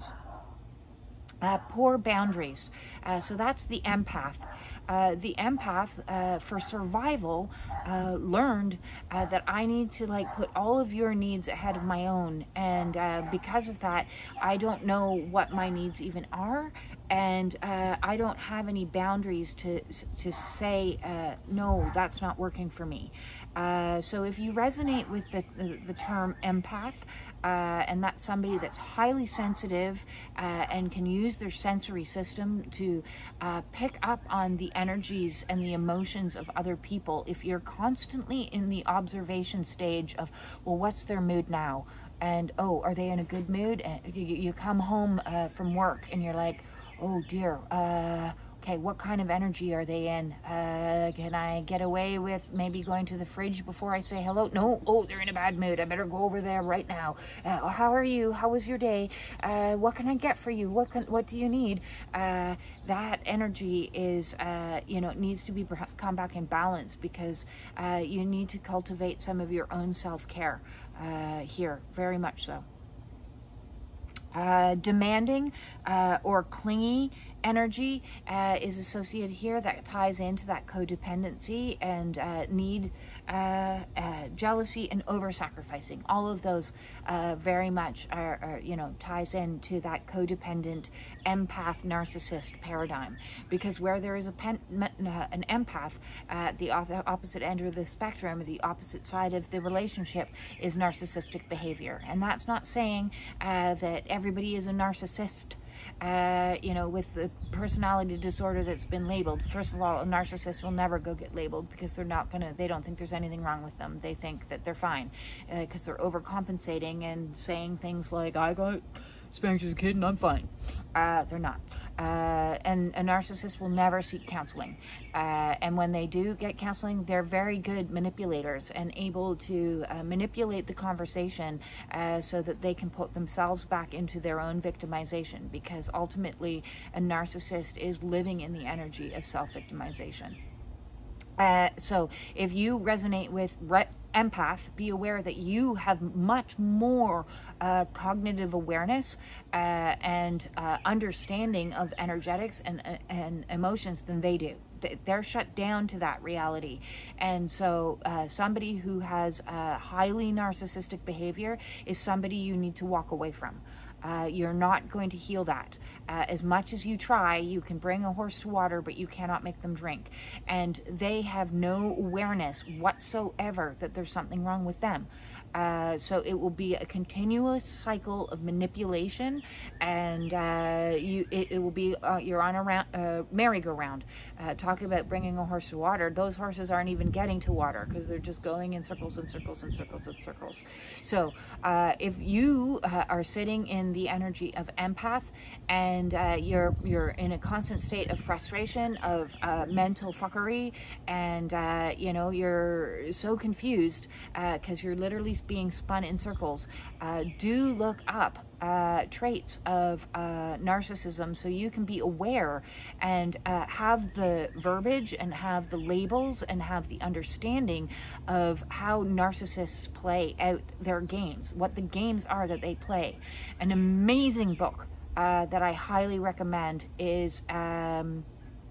Uh, poor boundaries. Uh, so that's the empath. Uh, the empath, uh, for survival, uh, learned uh, that I need to like put all of your needs ahead of my own, and uh, because of that, I don't know what my needs even are, and uh, I don't have any boundaries to to say uh, no, that's not working for me. Uh, so if you resonate with the the, the term empath, uh, and that's somebody that's highly sensitive uh, and can use their sensory system to uh, pick up on the energies and the emotions of other people. If you're constantly in the observation stage of, well, what's their mood now? And, oh, are they in a good mood? And you, you come home uh, from work and you're like, oh dear, uh, okay, what kind of energy are they in? Uh, can I get away with maybe going to the fridge before I say hello? No, oh, they're in a bad mood. I better go over there right now. Uh, how are you? How was your day? Uh, what can I get for you? What can, what do you need? Uh, that energy is, uh, you know, needs to be come back in balance, because uh, you need to cultivate some of your own self-care uh, here, very much so. Uh, demanding uh, or clingy energy uh, is associated here. That ties into that codependency and uh, need, uh, uh, jealousy, and over-sacrificing. All of those uh, very much are, are, you know, ties into that codependent empath narcissist paradigm. Because where there is a pen, uh, an empath, uh, the opposite end of the spectrum, the opposite side of the relationship, is narcissistic behavior. And that's not saying uh, that everybody is a narcissist. Uh, you know, with the personality disorder that's been labeled. First of all, a narcissist will never go get labeled, because they're not gonna, they don't think there's anything wrong with them. They think that they're fine, because uh, they're overcompensating and saying things like, I got spanked as a kid and I'm fine. Uh, they're not. Uh, and a narcissist will never seek counseling. Uh, and when they do get counseling, they're very good manipulators and able to uh, manipulate the conversation uh, so that they can put themselves back into their own victimization, because ultimately a narcissist is living in the energy of self-victimization. Uh, so if you resonate with re- empath, be aware that you have much more uh, cognitive awareness uh, and uh, understanding of energetics and, uh, and emotions than they do. They're shut down to that reality. And so uh, somebody who has uh, highly narcissistic behavior is somebody you need to walk away from. Uh, you're not going to heal that. Uh, as much as you try, you can bring a horse to water, but you cannot make them drink. And they have no awareness whatsoever that there's something wrong with them. Uh, so it will be a continuous cycle of manipulation, and uh, you it, it will be uh, you're on a round, uh, merry-go-round. Uh, talk about bringing a horse to water. Those horses aren't even getting to water, because they're just going in circles and circles and circles and circles. So uh, if you uh, are sitting in the energy of empath, and uh, you're you're in a constant state of frustration, of uh, mental fuckery, and uh, you know, you're so confused because uh, you're literally being spun in circles, uh, do look up uh, traits of uh, narcissism, so you can be aware and uh, have the verbiage and have the labels and have the understanding of how narcissists play out their games, what the games are that they play. An amazing book uh, that I highly recommend is um,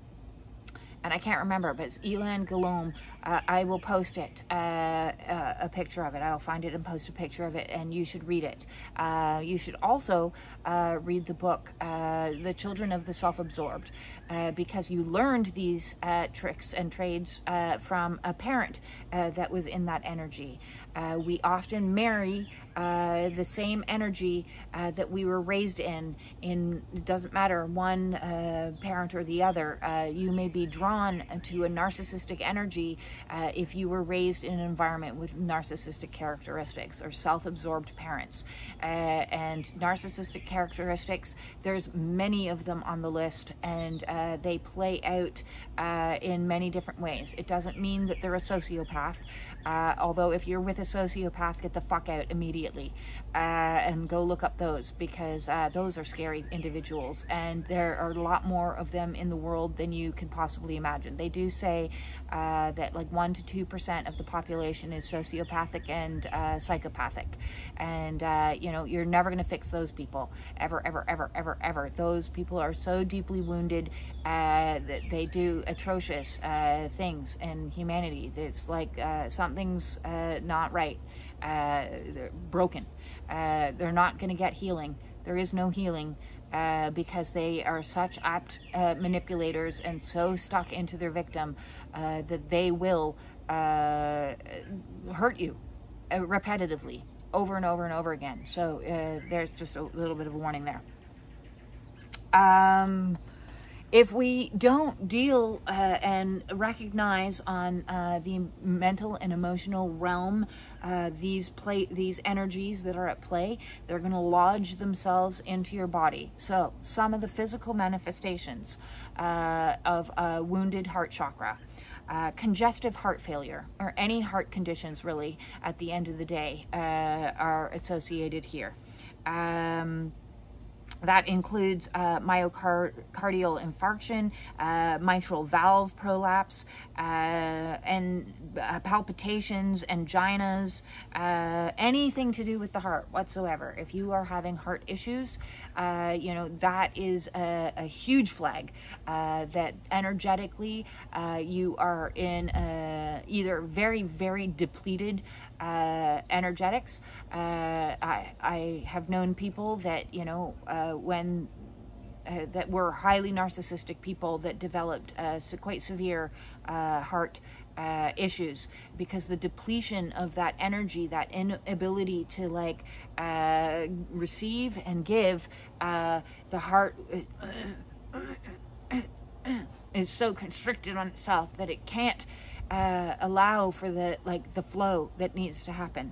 and I can't remember, but it's Ilan Guillaume. Uh, I will post it, uh, uh, a picture of it. I'll find it and post a picture of it, and you should read it. Uh, you should also uh, read the book, uh, The Children of the Self-Absorbed, uh, because you learned these uh, tricks and trades uh, from a parent uh, that was in that energy. Uh, we often marry uh, the same energy uh, that we were raised in. In it doesn't matter one uh, parent or the other. Uh, you may be drawn to a narcissistic energy uh, if you were raised in an environment with narcissistic characteristics or self-absorbed parents. Uh, and narcissistic characteristics, there's many of them on the list, and uh, they play out uh, in many different ways. It doesn't mean that they're a sociopath, uh, although if you're with a sociopath, get the fuck out immediately uh, and go look up those, because uh, those are scary individuals, and there are a lot more of them in the world than you can possibly imagine. They do say uh, that like one to two percent of the population is sociopathic and uh, psychopathic, and uh, you know, you're never going to fix those people ever, ever, ever, ever, ever. Those people are so deeply wounded uh, that they do atrocious uh, things in humanity. It's like uh, something's uh, not right. Uh, they're broken. Uh, they're not going to get healing. There is no healing uh, because they are such apt uh, manipulators and so stuck into their victim uh, that they will uh, hurt you uh, repetitively over and over and over again. So uh, there's just a little bit of a warning there. Um, if we don't deal uh, and recognize on uh, the mental and emotional realm uh, these play these energies that are at play, they're going to lodge themselves into your body. So some of the physical manifestations uh, of a wounded heart chakra, uh, congestive heart failure, or any heart conditions really at the end of the day uh, are associated here. Um, That includes uh, myocardial infarction, uh, mitral valve prolapse, uh, and uh, palpitations, anginas, uh, anything to do with the heart whatsoever. If you are having heart issues, uh, you know, that is a, a huge flag uh, that energetically uh, you are in uh, either very, very depleted uh, energetics. Uh, I, I have known people that, you know, uh, when uh, that were highly narcissistic people that developed uh, so quite severe uh, heart uh, issues, because the depletion of that energy, that inability to like uh, receive and give, uh, the heart is so constricted on itself that it can't uh, allow for the like the flow that needs to happen.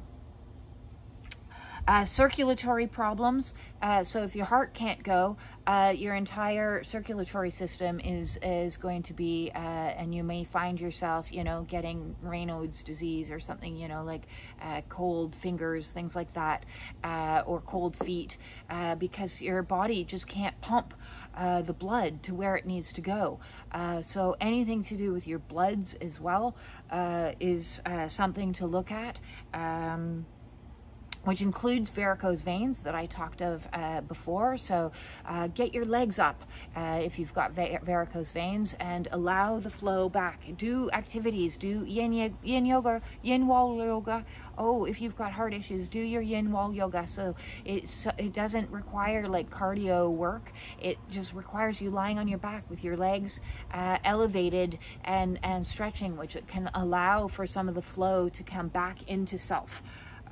Uh, circulatory problems. Uh, so if your heart can't go, uh, your entire circulatory system is is going to be, uh, and you may find yourself, you know, getting Raynaud's disease or something, you know, like uh, cold fingers, things like that, uh, or cold feet, uh, because your body just can't pump uh, the blood to where it needs to go. Uh, so anything to do with your bloods as well uh, is uh, something to look at. Um, which includes varicose veins that I talked of uh, before. So uh, get your legs up uh, if you've got va varicose veins, and allow the flow back. Do activities, do yin, yin yoga, yin wall yoga. Oh, if you've got heart issues, do your yin wall yoga. So it, it doesn't require like cardio work. It just requires you lying on your back with your legs uh, elevated and, and stretching, which it can allow for some of the flow to come back into self.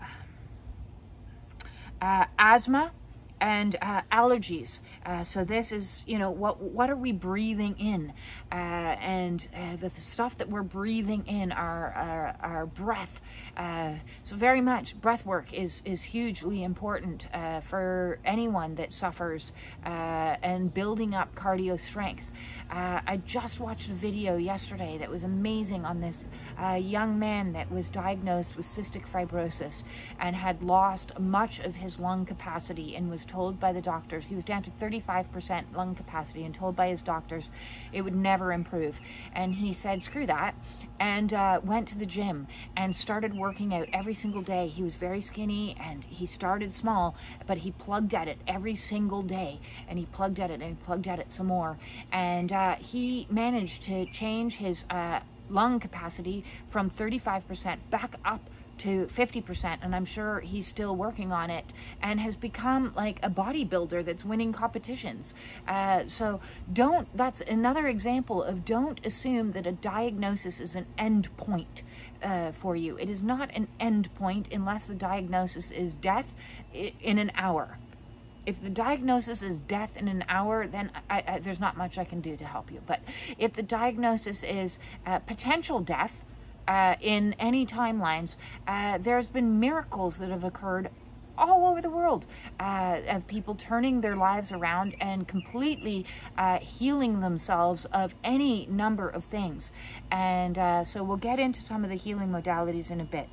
Uh, asthma and uh, allergies. Uh, so this is, you know, what what are we breathing in? Uh, and uh, the, the stuff that we're breathing in, our our, our breath. Uh, so very much breath work is is hugely important uh, for anyone that suffers uh, and building up cardio strength. Uh, I just watched a video yesterday that was amazing on this uh, young man that was diagnosed with cystic fibrosis and had lost much of his lung capacity, and was told by the doctors, he was down to thirty-five percent lung capacity, and told by his doctors it would never improve. And he said, screw that, and uh, went to the gym and started working out every single day. He was very skinny, and he started small, but he plugged at it every single day, and he plugged at it and he plugged at it some more. And uh, he managed to change his uh, lung capacity from thirty-five percent back up to fifty percent, and I'm sure he's still working on it, and has become like a bodybuilder that's winning competitions. Uh, so don't, that's another example of don't assume that a diagnosis is an end point uh, for you. It is not an end point unless the diagnosis is death in an hour. If the diagnosis is death in an hour, then I, I, there's not much I can do to help you. But if the diagnosis is uh, potential death, Uh, in any timelines, uh, there's been miracles that have occurred all over the world uh, of people turning their lives around and completely uh, healing themselves of any number of things. And uh, so we'll get into some of the healing modalities in a bit.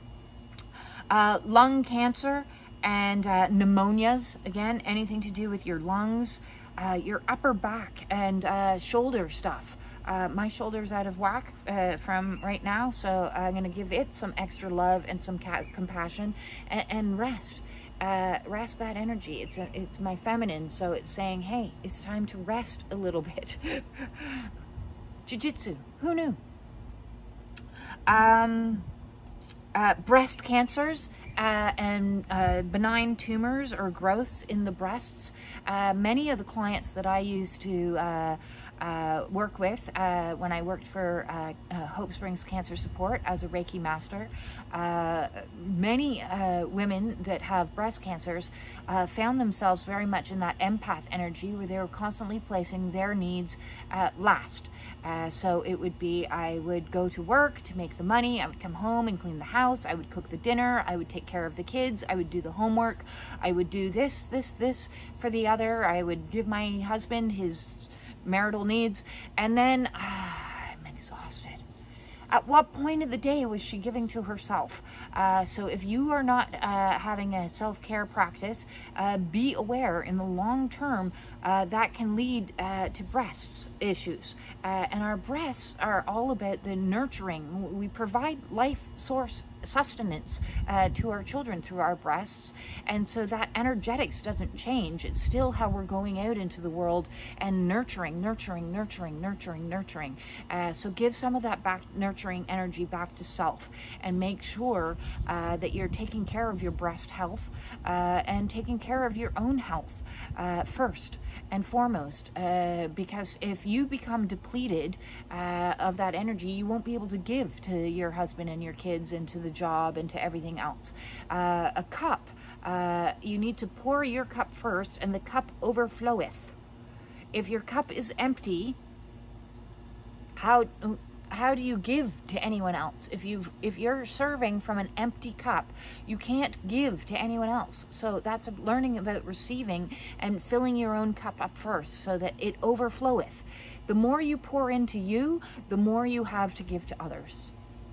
Uh, lung cancer and uh, pneumonias, again, anything to do with your lungs, uh, your upper back and uh, shoulder stuff. Uh, my shoulder's out of whack uh, from right now, so I'm going to give it some extra love and some ca compassion and, and rest. Uh, rest that energy. It's a, it's my feminine, so it's saying, hey, it's time to rest a little bit. Jiu-jitsu, who knew? Um, Uh, breast cancers uh, and uh, benign tumors or growths in the breasts. Uh, many of the clients that I used to uh, uh, work with uh, when I worked for uh, uh, Hope Springs Cancer Support as a Reiki master, uh, many uh, women that have breast cancers uh, found themselves very much in that empath energy where they were constantly placing their needs uh, last. Uh, so it would be, I would go to work to make the money, I would come home and clean the house, I would cook the dinner, I would take care of the kids, I would do the homework, I would do this, this, this for the other, I would give my husband his marital needs, and then ah, I'm exhausted. At what point of the day was she giving to herself? Uh, so if you are not uh, having a self-care practice, uh, be aware in the long term uh, that can lead uh, to breast issues. Uh, and our breasts are all about the nurturing. We provide life source sustenance uh, to our children through our breasts, and so that energetics doesn't change. It's still how we're going out into the world and nurturing, nurturing, nurturing, nurturing, nurturing. Uh, so give some of that back, nurturing energy back to self, and make sure uh, that you're taking care of your breast health uh, and taking care of your own health uh, first and foremost, uh, because if you become depleted uh, of that energy, you won't be able to give to your husband and your kids and to the job and to everything else. Uh, a cup, uh, you need to pour your cup first, and the cup overfloweth. If your cup is empty, how how do you give to anyone else? If you if you're serving from an empty cup, you can't give to anyone else. So that's learning about receiving and filling your own cup up first, so that it overfloweth. The more you pour into you, the more you have to give to others.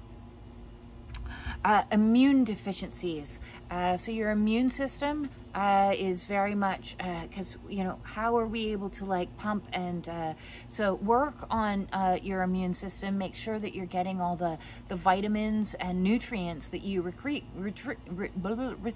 Uh, immune deficiencies. Uh, so your immune system uh, is very much, because, uh, you know, how are we able to like pump and, uh, so work on uh, your immune system. Make sure that you're getting all the, the vitamins and nutrients that you recre retri re re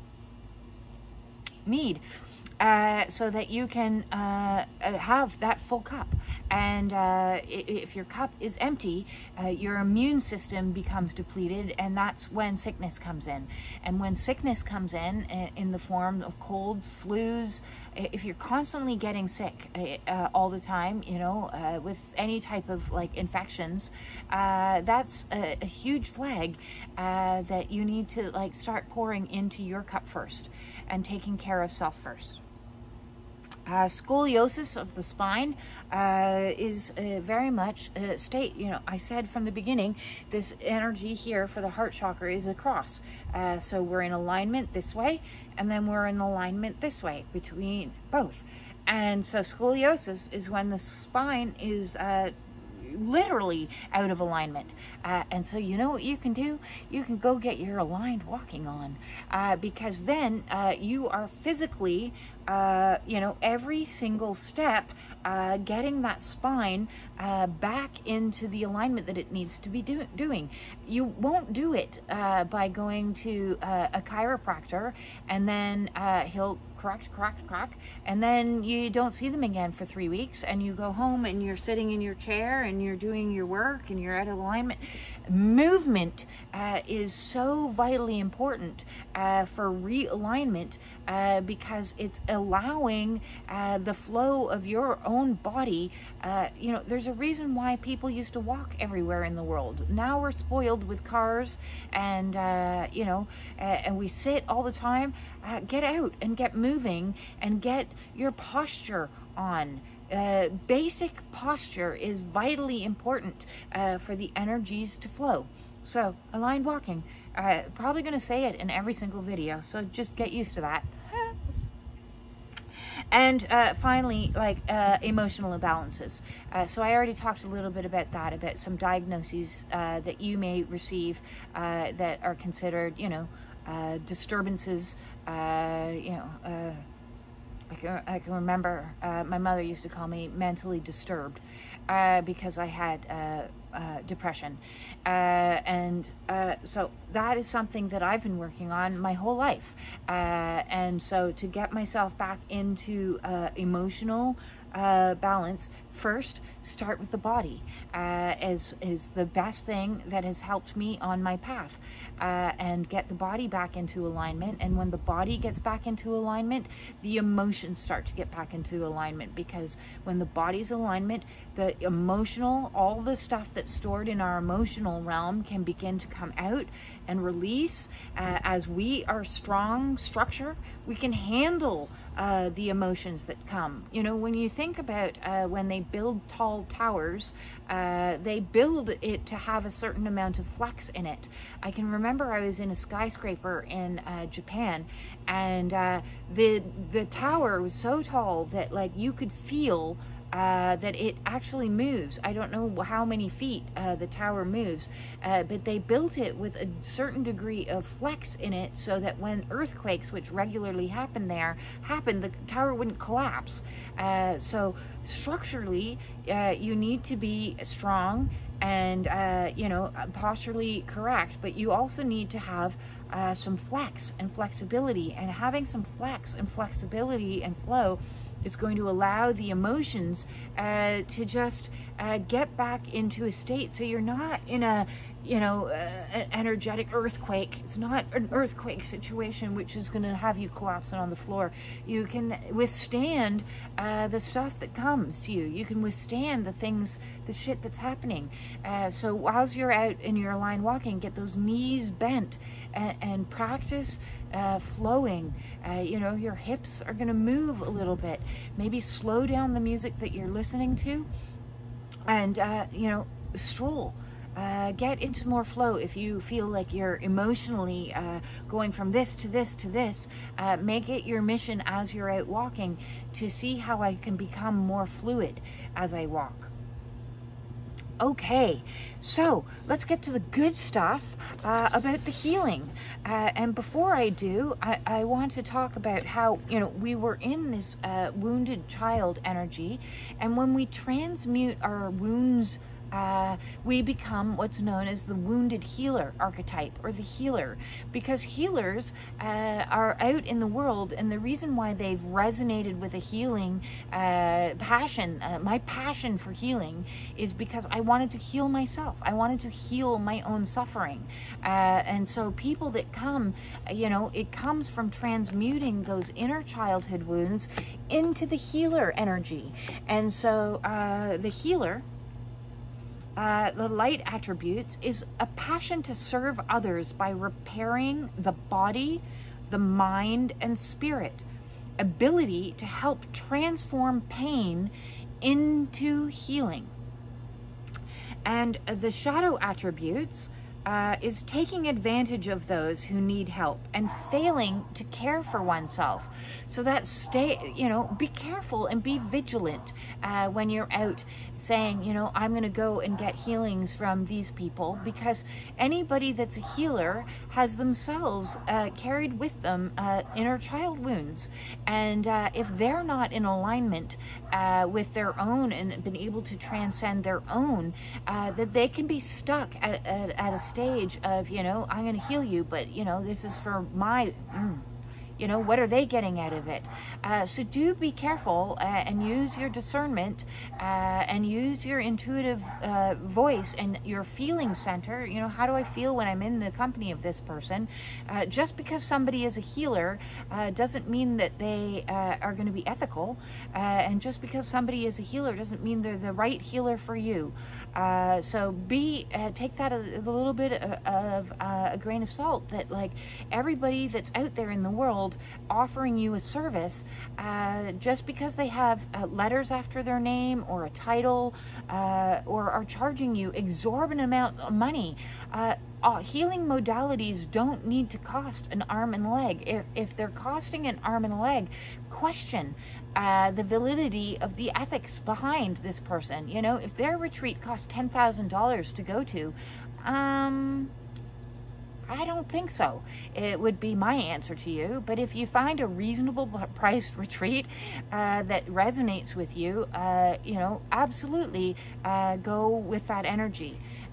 need. Uh, so that you can uh, have that full cup. And uh, if your cup is empty, uh, your immune system becomes depleted, and that's when sickness comes in. And when sickness comes in, in the form of colds, flus, if you're constantly getting sick uh, all the time, you know, uh, with any type of like infections, uh, that's a, a huge flag uh, that you need to like start pouring into your cup first and taking care of self first. Uh, scoliosis of the spine uh, is uh, very much uh, state, you know, I said from the beginning, this energy here for the heart chakra is a cross. Uh, so we're in alignment this way, and then we're in alignment this way between both. And so scoliosis is when the spine is uh, literally out of alignment. Uh, and so you know what you can do? You can go get your aligned walking on, uh, because then uh, you are physically, uh, you know, every single step uh, getting that spine uh, back into the alignment that it needs to be do doing. You won't do it uh, by going to uh, a chiropractor and then uh, he'll crack, crack, crack, and then you don't see them again for three weeks, and you go home and you're sitting in your chair and you're doing your work and you're out of alignment. Movement uh, is so vitally important uh, for realignment uh, because it's allowing uh, the flow of your own body. Uh, you know, there's a reason why people used to walk everywhere in the world. Now we're spoiled with cars and, uh, you know, uh, and we sit all the time. Uh, get out and get moving and get your posture on. Uh, basic posture is vitally important uh, for the energies to flow. So, aligned walking. Uh, probably going to say it in every single video, so just get used to that. And uh, finally, like uh, emotional imbalances. Uh, so I already talked a little bit about that, about some diagnoses uh, that you may receive uh, that are considered, you know, uh, disturbances, uh, you know, uh, I can, I can remember uh, my mother used to call me mentally disturbed uh, because I had uh, uh, depression. Uh, and uh, so that is something that I've been working on my whole life. Uh, and so to get myself back into uh, emotional uh, balance, first, start with the body. Uh, is is the best thing that has helped me on my path, uh, and get the body back into alignment. And when the body gets back into alignment, the emotions start to get back into alignment, because when the body's alignment, the emotional, all the stuff that's stored in our emotional realm can begin to come out and release. Uh, as we are strong structure, we can handle uh, the emotions that come. You know, when you think about uh, when they build tall towers, uh, they build it to have a certain amount of flex in it. I can remember I was in a skyscraper in uh, Japan, and uh, the the tower was so tall that like you could feel Uh, that it actually moves. I don't know how many feet uh, the tower moves, uh, but they built it with a certain degree of flex in it so that when earthquakes, which regularly happen there, happen, the tower wouldn't collapse. Uh, so structurally, uh, you need to be strong and, uh, you know, posturally correct, but you also need to have uh, some flex and flexibility, and having some flex and flexibility and flow is going to allow the emotions uh, to just uh, get back into a state. So you're not in a, you know, uh, an energetic earthquake. It's not an earthquake situation which is going to have you collapsing on the floor. You can withstand uh, the stuff that comes to you. You can withstand the things, the shit that's happening. Uh, so whilst you're out in your line walking, get those knees bent and, and practice uh, flowing. Uh, you know, your hips are going to move a little bit. Maybe slow down the music that you're listening to, and, uh, you know, stroll. Uh, get into more flow. If you feel like you're emotionally uh, going from this to this to this, uh, make it your mission as you're out walking to see how I can become more fluid as I walk. Okay, so let's get to the good stuff uh, about the healing. Uh, and before I do, I, I want to talk about how, you know, we were in this uh, wounded child energy, and when we transmute our wounds, Uh, we become what's known as the wounded healer archetype, or the healer, because healers uh, are out in the world, and the reason why they've resonated with a healing uh, passion, uh, my passion for healing, is because I wanted to heal myself. I wanted to heal my own suffering. Uh, and so people that come, you know, it comes from transmuting those inner childhood wounds into the healer energy. And so uh, the healer, Uh, the light attributes, is a passion to serve others by repairing the body, the mind, and spirit. Ability to help transform pain into healing. And the shadow attributes uh, is taking advantage of those who need help and failing to care for oneself. So that stay, you know, be careful and be vigilant uh, when you're out saying, you know, I'm going to go and get healings from these people, because anybody that's a healer has themselves uh, carried with them uh, inner child wounds. And uh, if they're not in alignment uh, with their own and been able to transcend their own, uh, that they can be stuck at, at, at a stage of, you know, I'm going to heal you, but, you know, this is for my... Mm, You know, what are they getting out of it? Uh, so do be careful uh, and use your discernment uh, and use your intuitive uh, voice and your feeling center. You know, how do I feel when I'm in the company of this person? Uh, just because somebody is a healer uh, doesn't mean that they uh, are going to be ethical. Uh, and just because somebody is a healer doesn't mean they're the right healer for you. Uh, so be uh, take that a, a little bit of, of uh, a grain of salt, that like everybody that's out there in the world offering you a service, uh, just because they have uh, letters after their name or a title, uh, or are charging you exorbitant amount of money. Uh, uh, healing modalities don't need to cost an arm and leg. If, if they're costing an arm and a leg, question uh, the validity of the ethics behind this person. You know, if their retreat costs ten thousand dollars to go to, um... I don't think so. It would be my answer to you. But if you find a reasonable priced retreat uh, that resonates with you, uh, you know, absolutely uh, go with that energy.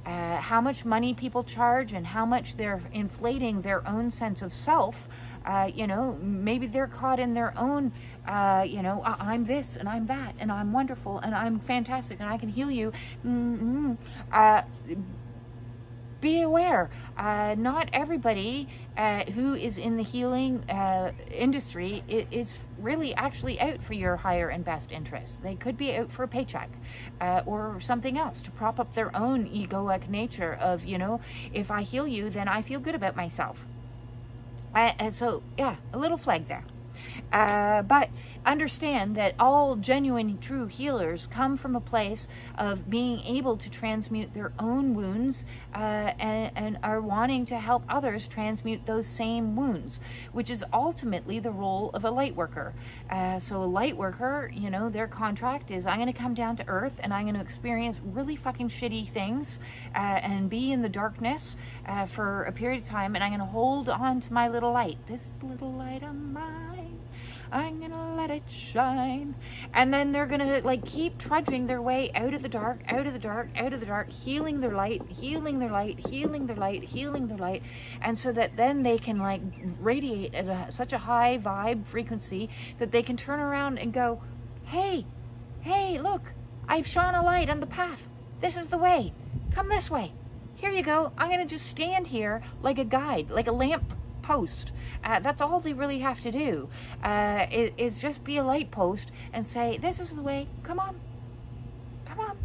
uh, how much money people charge and how much they're inflating their own sense of self. Uh, you know, maybe they're caught in their own, uh, you know, I'm this and I'm that and I'm wonderful and I'm fantastic and I can heal you. Mm-hmm. Uh, be aware, uh, not everybody uh, who is in the healing uh, industry is really actually out for your higher and best interests. They could be out for a paycheck uh, or something else to prop up their own egoic nature of, you know, if I heal you, then I feel good about myself. Uh, and so, yeah, a little flag there. Uh, but understand that all genuine, true healers come from a place of being able to transmute their own wounds uh, and, and are wanting to help others transmute those same wounds, which is ultimately the role of a light worker. Uh, so a light worker, you know, their contract is, I'm going to come down to earth and I'm going to experience really fucking shitty things uh, and be in the darkness uh, for a period of time, and I'm going to hold on to my little light, this little light of mine. I'm gonna let it shine. And then they're gonna like keep trudging their way out of the dark, out of the dark, out of the dark, healing their light, healing their light, healing their light, healing their light. And so that then they can like radiate at a, such a high vibe frequency that they can turn around and go, hey, hey, look, I've shone a light on the path. This is the way. Come this way. Here you go. I'm gonna just stand here like a guide, like a lamp post. Uh, that's all they really have to do, uh, is, is just be a light post and say, this is the way, come on, come on.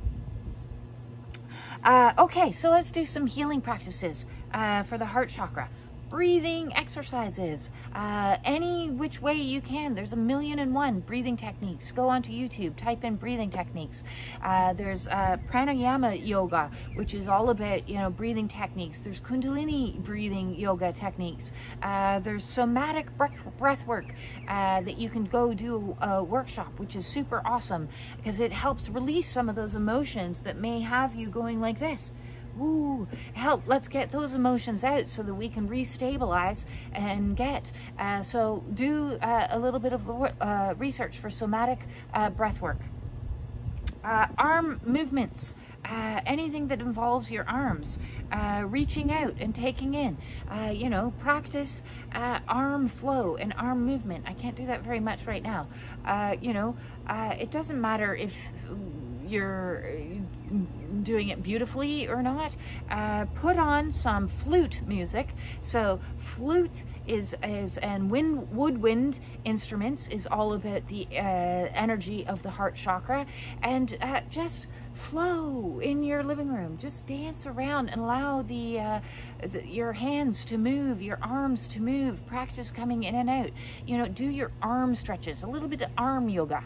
Uh, okay, so let's do some healing practices uh, for the heart chakra. Breathing exercises, uh, any which way you can. There's a million and one breathing techniques. Go onto YouTube, type in breathing techniques. Uh, there's uh, pranayama yoga, which is all about, you know, breathing techniques. There's kundalini breathing yoga techniques. Uh, there's somatic breath work uh, that you can go do a workshop, which is super awesome because it helps release some of those emotions that may have you going like this. Ooh, help, let's get those emotions out so that we can restabilize and get. Uh, so do uh, a little bit of uh, research for somatic uh, breath work. Uh, arm movements, uh, anything that involves your arms, uh, reaching out and taking in, uh, you know, practice uh, arm flow and arm movement. I can't do that very much right now. Uh, you know, uh, it doesn't matter if you're doing it beautifully or not. Uh, put on some flute music. So flute is, is and wind, woodwind instruments is all about the uh, energy of the heart chakra, and uh, just flow in your living room. Just dance around and allow the, uh, the your hands to move, your arms to move. Practice coming in and out. You know, do your arm stretches, a little bit of arm yoga.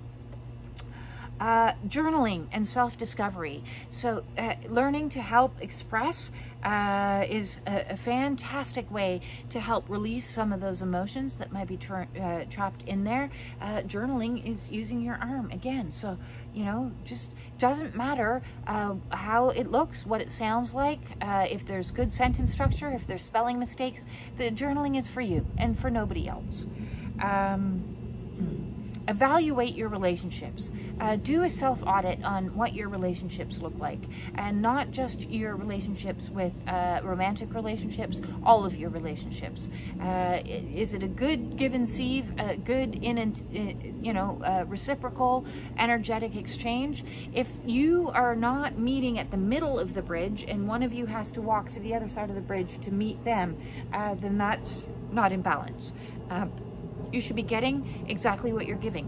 Uh, journaling and self-discovery. So uh, learning to help express uh, is a, a fantastic way to help release some of those emotions that might be tra uh, trapped in there. Uh, journaling is using your arm again. So, you know, just doesn't matter uh, how it looks, what it sounds like, uh, if there's good sentence structure, if there's spelling mistakes, the journaling is for you and for nobody else. Um, Evaluate your relationships. Uh, do a self-audit on what your relationships look like, and not just your relationships with uh, romantic relationships, all of your relationships. Uh, is it a good give and receive, a good in and, you know, uh, reciprocal, energetic exchange? If you are not meeting at the middle of the bridge and one of you has to walk to the other side of the bridge to meet them, uh, then that's not in balance. Uh, You should be getting exactly what you're giving.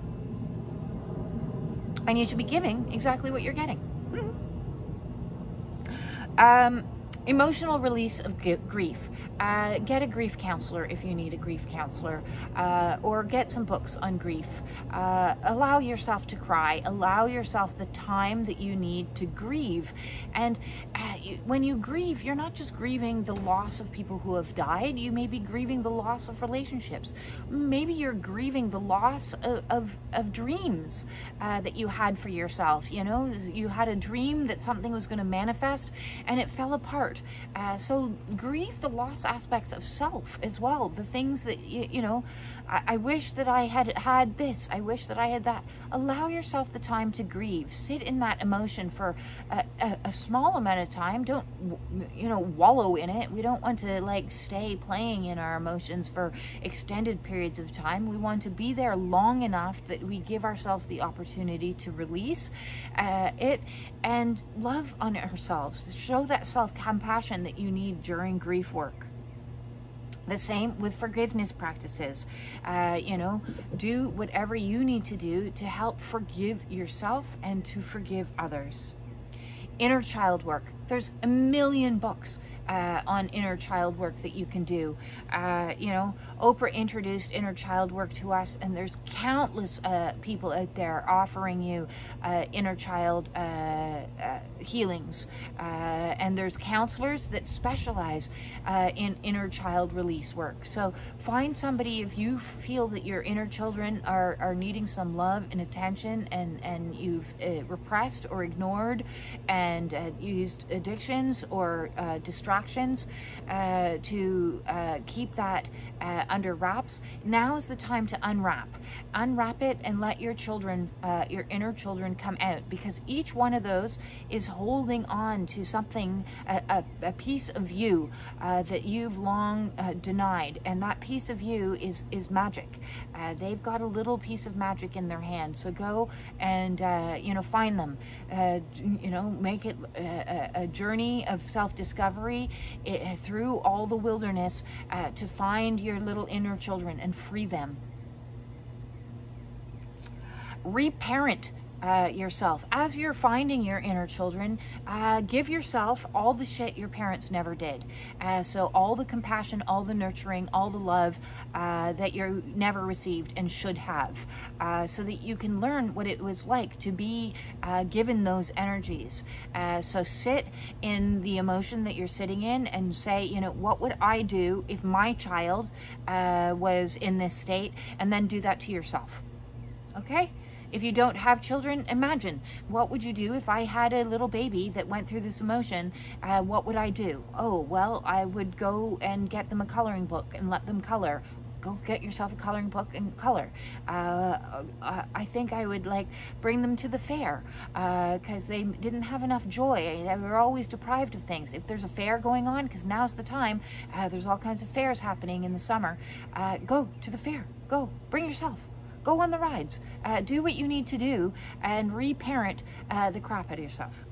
And you should be giving exactly what you're getting. um, emotional release of grief. Uh, get a grief counselor if you need a grief counselor, uh, or get some books on grief. Uh, allow yourself to cry. Allow yourself the time that you need to grieve. And uh, you, when you grieve, you're not just grieving the loss of people who have died. You may be grieving the loss of relationships. Maybe you're grieving the loss of, of, of dreams uh, that you had for yourself. You know, you had a dream that something was going to manifest and it fell apart. Uh, so grieve the loss aspects of self as well. The things that, you, you know, I, I wish that I had had this. I wish that I had that. Allow yourself the time to grieve. Sit in that emotion for a, a, a small amount of time. Don't, you know, wallow in it. We don't want to like stay playing in our emotions for extended periods of time. We want to be there long enough that we give ourselves the opportunity to release uh, it and love on ourselves. Show that self-compassion that you need during grief work. The same with forgiveness practices. Uh, you know, do whatever you need to do to help forgive yourself and to forgive others. Inner child work. There's a million books uh, on inner child work that you can do. Uh, you know, Oprah introduced inner child work to us, and there's countless uh, people out there offering you uh, inner child uh, uh, healings. Uh, and there's counselors that specialize uh, in inner child release work. So find somebody, if you feel that your inner children are, are needing some love and attention, and, and you've uh, repressed or ignored and uh, used addictions or uh, distractions uh, to uh, keep that uh, under wraps. Now is the time to unwrap. Unwrap it and let your children, uh, your inner children come out, because each one of those is holding on to something, a, a, a piece of you uh, that you've long uh, denied. And that piece of you is, is magic. Uh, they've got a little piece of magic in their hand. So go and, uh, you know, find them, uh, you know, make it a, a journey of self-discovery uh, through all the wilderness uh, to find your little inner children and free them. Reparent Uh, yourself. As you're finding your inner children, uh, give yourself all the shit your parents never did. Uh, so all the compassion, all the nurturing, all the love uh, that you never received and should have, uh, so that you can learn what it was like to be uh, given those energies. Uh, so sit in the emotion that you're sitting in and say, you know, what would I do if my child uh, was in this state? And then do that to yourself. Okay? If you don't have children, imagine, what would you do if I had a little baby that went through this emotion? Uh, what would I do? Oh, well, I would go and get them a coloring book and let them color. Go get yourself a coloring book and color. Uh, I think I would like bring them to the fair because uh, they didn't have enough joy. They were always deprived of things. If there's a fair going on, because now's the time, uh, there's all kinds of fairs happening in the summer. Uh, go to the fair. Go. Bring yourself. Go on the rides. Uh, do what you need to do and reparent uh, the crap out of yourself.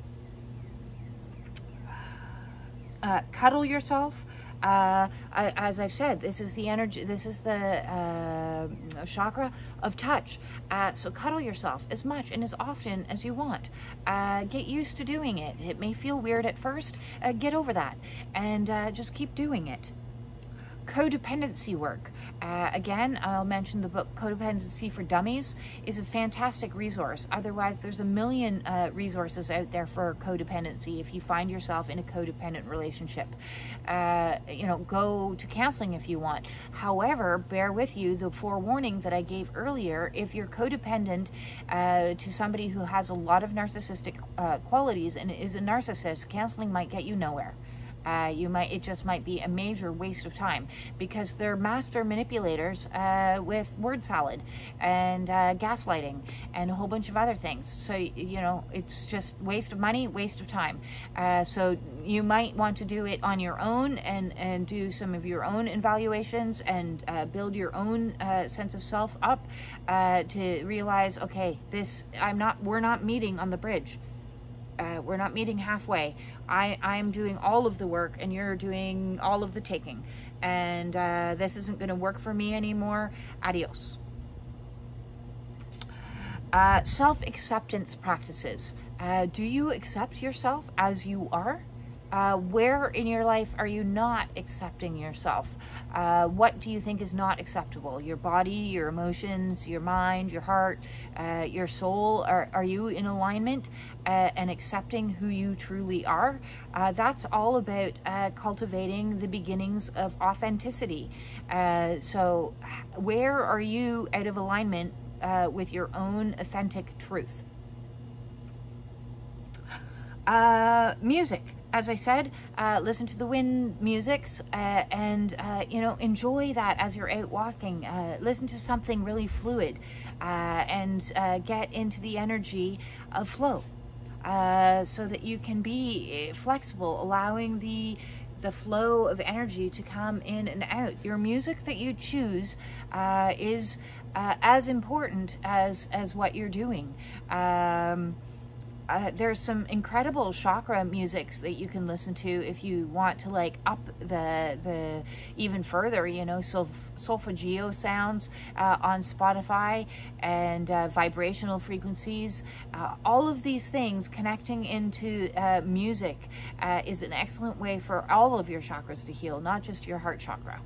Uh, cuddle yourself. Uh, as I've said, this is the energy, this is the uh, chakra of touch. Uh, so cuddle yourself as much and as often as you want. Uh, get used to doing it. It may feel weird at first. Uh, get over that and uh, just keep doing it. Codependency work. Uh, again, I'll mention the book Codependency for Dummies is a fantastic resource. Otherwise, there's a million uh, resources out there for codependency if you find yourself in a codependent relationship. Uh, you know, go to counseling if you want. However, bear with you the forewarning that I gave earlier. If you're codependent uh, to somebody who has a lot of narcissistic uh, qualities and is a narcissist, counseling might get you nowhere. Uh, you might, it just might be a major waste of time because they're master manipulators uh, with word salad and uh, gaslighting and a whole bunch of other things. So, you know, it's just waste of money, waste of time. Uh, so you might want to do it on your own and, and do some of your own evaluations and uh, build your own uh, sense of self up uh, to realize, okay, this, I'm not, we're not meeting on the bridge. Uh, we're not meeting halfway. I, I'm doing all of the work and you're doing all of the taking. And uh, this isn't going to work for me anymore. Adios. Uh, self-acceptance practices. Uh, do you accept yourself as you are? Uh, where in your life are you not accepting yourself? Uh, what do you think is not acceptable? Your body, your emotions, your mind, your heart, uh, your soul. Are, are you in alignment uh, and accepting who you truly are? Uh, that's all about uh, cultivating the beginnings of authenticity. Uh, so where are you out of alignment uh, with your own authentic truth? Uh, music. as I said, uh, listen to the wind musics uh, and, uh, you know, enjoy that as you're out walking. Uh, listen to something really fluid uh, and uh, get into the energy of flow uh, so that you can be flexible, allowing the the flow of energy to come in and out. Your music that you choose uh, is uh, as important as, as what you're doing. Um, Uh, there's some incredible chakra musics that you can listen to if you want to like up the the even further, you know, solf solfeggio sounds uh, on Spotify and uh, vibrational frequencies. Uh, all of these things connecting into uh, music uh, is an excellent way for all of your chakras to heal, not just your heart chakra.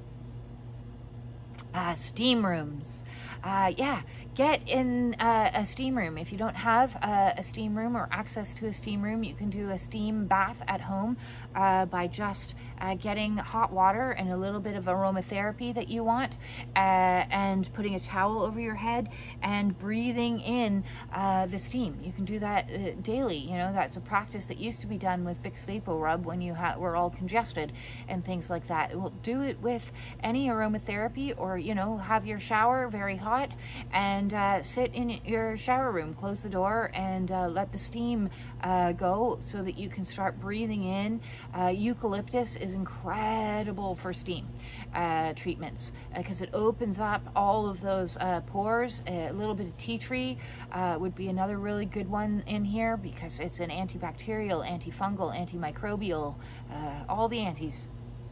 Uh, steam rooms. Uh, yeah, get in uh, a steam room. If you don't have uh, a steam room or access to a steam room, you can do a steam bath at home uh, by just uh, getting hot water and a little bit of aromatherapy that you want uh, and putting a towel over your head and breathing in uh, the steam. You can do that uh, daily. You know, that's a practice that used to be done with Vicks VapoRub when you ha were all congested and things like that. Well, do it with any aromatherapy, or, you know, have your shower very hot and uh, sit in your shower room, close the door, and uh, let the steam uh, go so that you can start breathing in. Uh, eucalyptus is incredible for steam uh, treatments because uh, it opens up all of those uh, pores. A little bit of tea tree uh, would be another really good one in here because it's an antibacterial, antifungal, antimicrobial, uh, all the antis.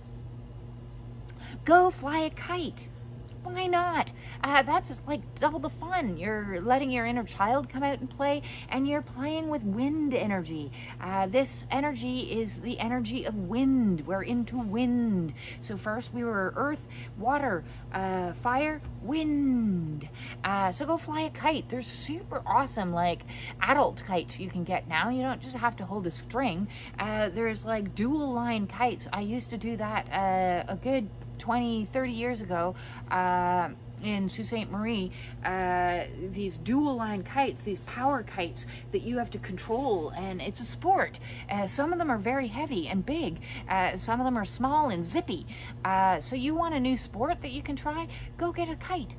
Go fly a kite. Why not? Uh, that's like double the fun. You're letting your inner child come out and play, and you're playing with wind energy. Uh, this energy is the energy of wind. We're into wind. So first we were earth, water, uh, fire, wind. Uh, so go fly a kite. There's super awesome like adult kites you can get now. You don't just have to hold a string. Uh, there's like dual line kites. I used to do that uh, a good twenty, thirty years ago uh, in Sault Ste. Marie, uh, these dual line kites, these power kites that you have to control, and it's a sport. Uh, some of them are very heavy and big. Uh, some of them are small and zippy. Uh, so you want a new sport that you can try? Go get a kite.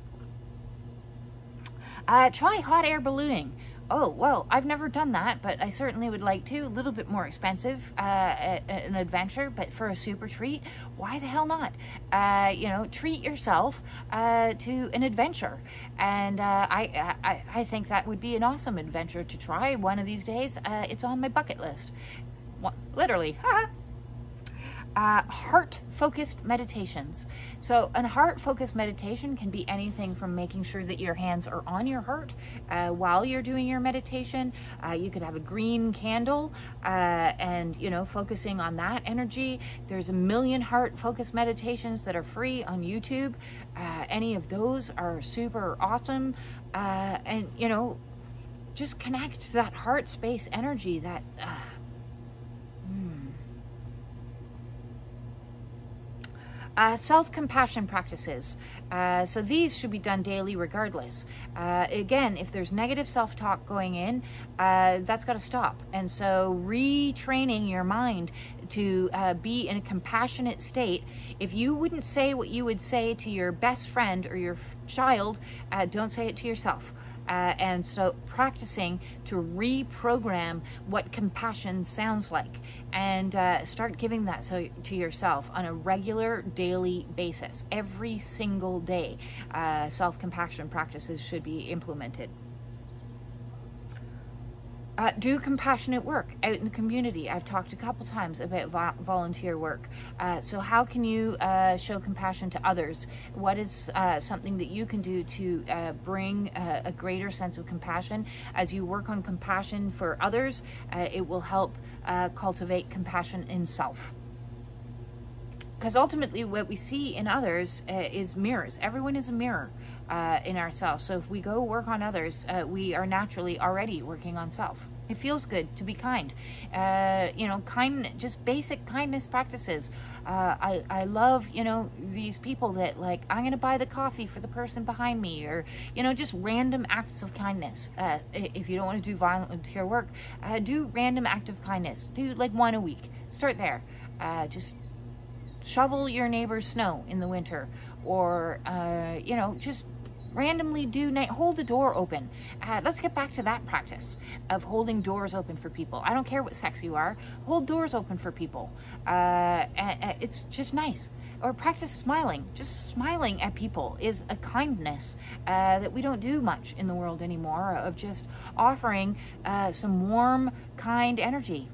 Uh, try hot air ballooning. Oh, well, I've never done that, but I certainly would like to. A little bit more expensive, uh, a, a, an adventure, but for a super treat, why the hell not? Uh, you know, treat yourself uh, to an adventure. And uh, I, I, I think that would be an awesome adventure to try one of these days. Uh, it's on my bucket list. Well, literally. Uh, heart-focused meditations. So a heart-focused meditation can be anything from making sure that your hands are on your heart uh, while you're doing your meditation. Uh, you could have a green candle uh, and, you know, focusing on that energy. There's a million heart-focused meditations that are free on YouTube. Uh, any of those are super awesome. Uh, and, you know, just connect to that heart space energy that... Uh, Uh, self-compassion practices. Uh, so these should be done daily regardless. Uh, again, if there's negative self-talk going in, uh, that's got to stop. And so retraining your mind to uh, be in a compassionate state. If you wouldn't say what you would say to your best friend or your child, uh, don't say it to yourself. Uh, and so practicing to reprogram what compassion sounds like, and uh, start giving that so, to yourself on a regular daily basis. Every single day, uh, self-compassion practices should be implemented. Uh, do compassionate work out in the community. I've talked a couple times about vo volunteer work. Uh, so how can you uh, show compassion to others? What is uh, something that you can do to uh, bring uh, a greater sense of compassion? As you work on compassion for others, uh, it will help uh, cultivate compassion in self. Because ultimately what we see in others uh, is mirrors. Everyone is a mirror uh, in ourselves. So if we go work on others, uh, we are naturally already working on self. It feels good to be kind. Uh, you know, kind, just basic kindness practices. Uh, I, I love, you know, these people that like, I'm going to buy the coffee for the person behind me, or, you know, just random acts of kindness. Uh, if you don't want to do volunteer work, uh, do random act of kindness. Do like one a week. Start there. Uh, just shovel your neighbor's snow in the winter, or, uh, you know, just randomly do night, hold the door open. Uh, let's get back to that practice of holding doors open for people. I don't care what sex you are, hold doors open for people. Uh, and, it's just nice. Or practice smiling. Just smiling at people is a kindness uh, that we don't do much in the world anymore, of just offering uh, some warm, kind energy.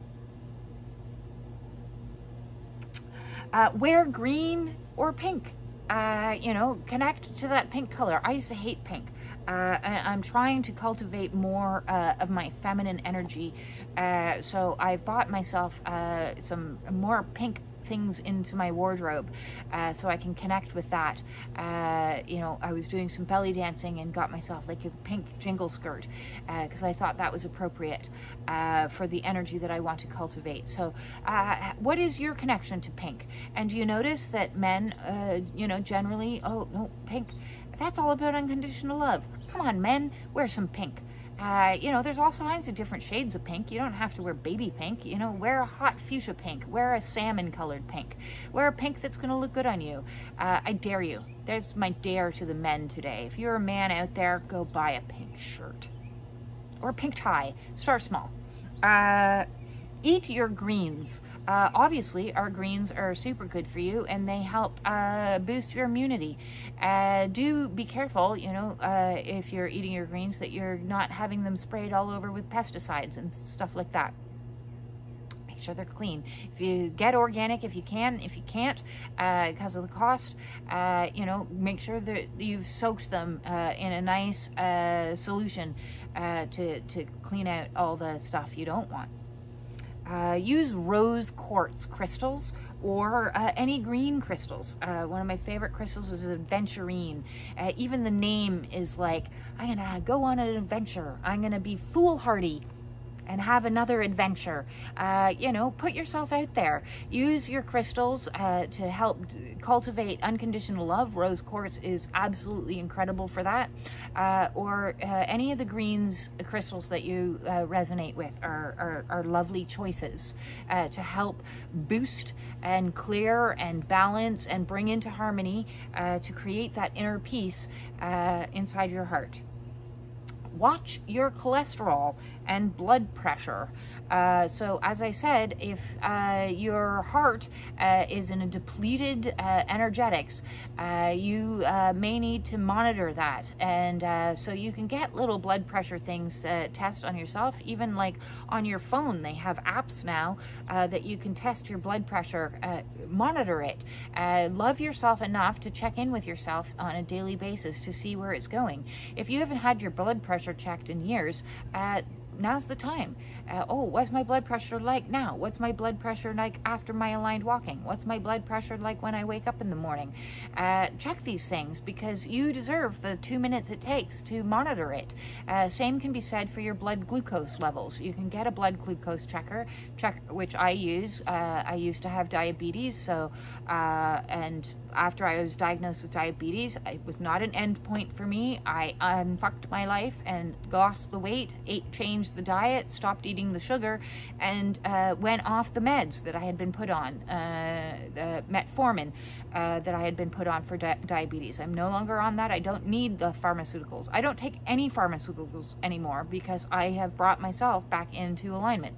Uh, wear green or pink. Uh, you know, connect to that pink color. I used to hate pink. Uh, I, I'm trying to cultivate more uh, of my feminine energy. Uh, so I've bought myself uh, some more pink things into my wardrobe uh, so I can connect with that. Uh, you know, I was doing some belly dancing and got myself like a pink jingle skirt because uh, I thought that was appropriate uh, for the energy that I want to cultivate. So uh, what is your connection to pink? And do you notice that men, uh, you know, generally, oh, no, pink, that's all about unconditional love. Come on, men, wear some pink. Uh, you know, there's all kinds of different shades of pink. You don't have to wear baby pink. You know, wear a hot fuchsia pink. Wear a salmon colored pink. Wear a pink that's going to look good on you. Uh, I dare you. There's my dare to the men today. If you're a man out there, go buy a pink shirt. Or a pink tie. Start small. Uh, eat your greens. Uh, obviously, our greens are super good for you, and they help uh, boost your immunity. Uh, do be careful, you know, uh, if you're eating your greens, that you're not having them sprayed all over with pesticides and stuff like that. Make sure they're clean. If you get organic, if you can, if you can't, uh, because of the cost, uh, you know, make sure that you've soaked them uh, in a nice uh, solution uh, to, to clean out all the stuff you don't want. Uh, use rose quartz crystals or uh, any green crystals. Uh, one of my favorite crystals is aventurine. Uh, even the name is like, I'm gonna go on an adventure. I'm gonna be foolhardy and have another adventure. Uh, you know, put yourself out there. Use your crystals uh, to help cultivate unconditional love. Rose quartz is absolutely incredible for that. Uh, or uh, any of the greens crystals that you uh, resonate with are, are, are lovely choices uh, to help boost and clear and balance and bring into harmony uh, to create that inner peace uh, inside your heart. Watch your cholesterol and blood pressure. Uh, so as I said, if uh, your heart uh, is in a depleted uh, energetics, uh, you uh, may need to monitor that. And uh, so you can get little blood pressure things uh, test on yourself, even like on your phone. They have apps now uh, that you can test your blood pressure, uh, monitor it. Uh, love yourself enough to check in with yourself on a daily basis to see where it's going. If you haven't had your blood pressure checked in years, uh, now's the time. Uh, oh, what's my blood pressure like now? What's my blood pressure like after my aligned walking? What's my blood pressure like when I wake up in the morning? Uh, check these things because you deserve the two minutes it takes to monitor it. Uh, same can be said for your blood glucose levels. You can get a blood glucose checker, check which I use. Uh, I used to have diabetes, so uh, and after I was diagnosed with diabetes, it was not an end point for me. I unfucked my life and lost the weight, ate, changed the diet, stopped eating the sugar, and uh, went off the meds that I had been put on, uh, the metformin uh, that I had been put on for di diabetes. I'm no longer on that. I don't need the pharmaceuticals. I don't take any pharmaceuticals anymore because I have brought myself back into alignment.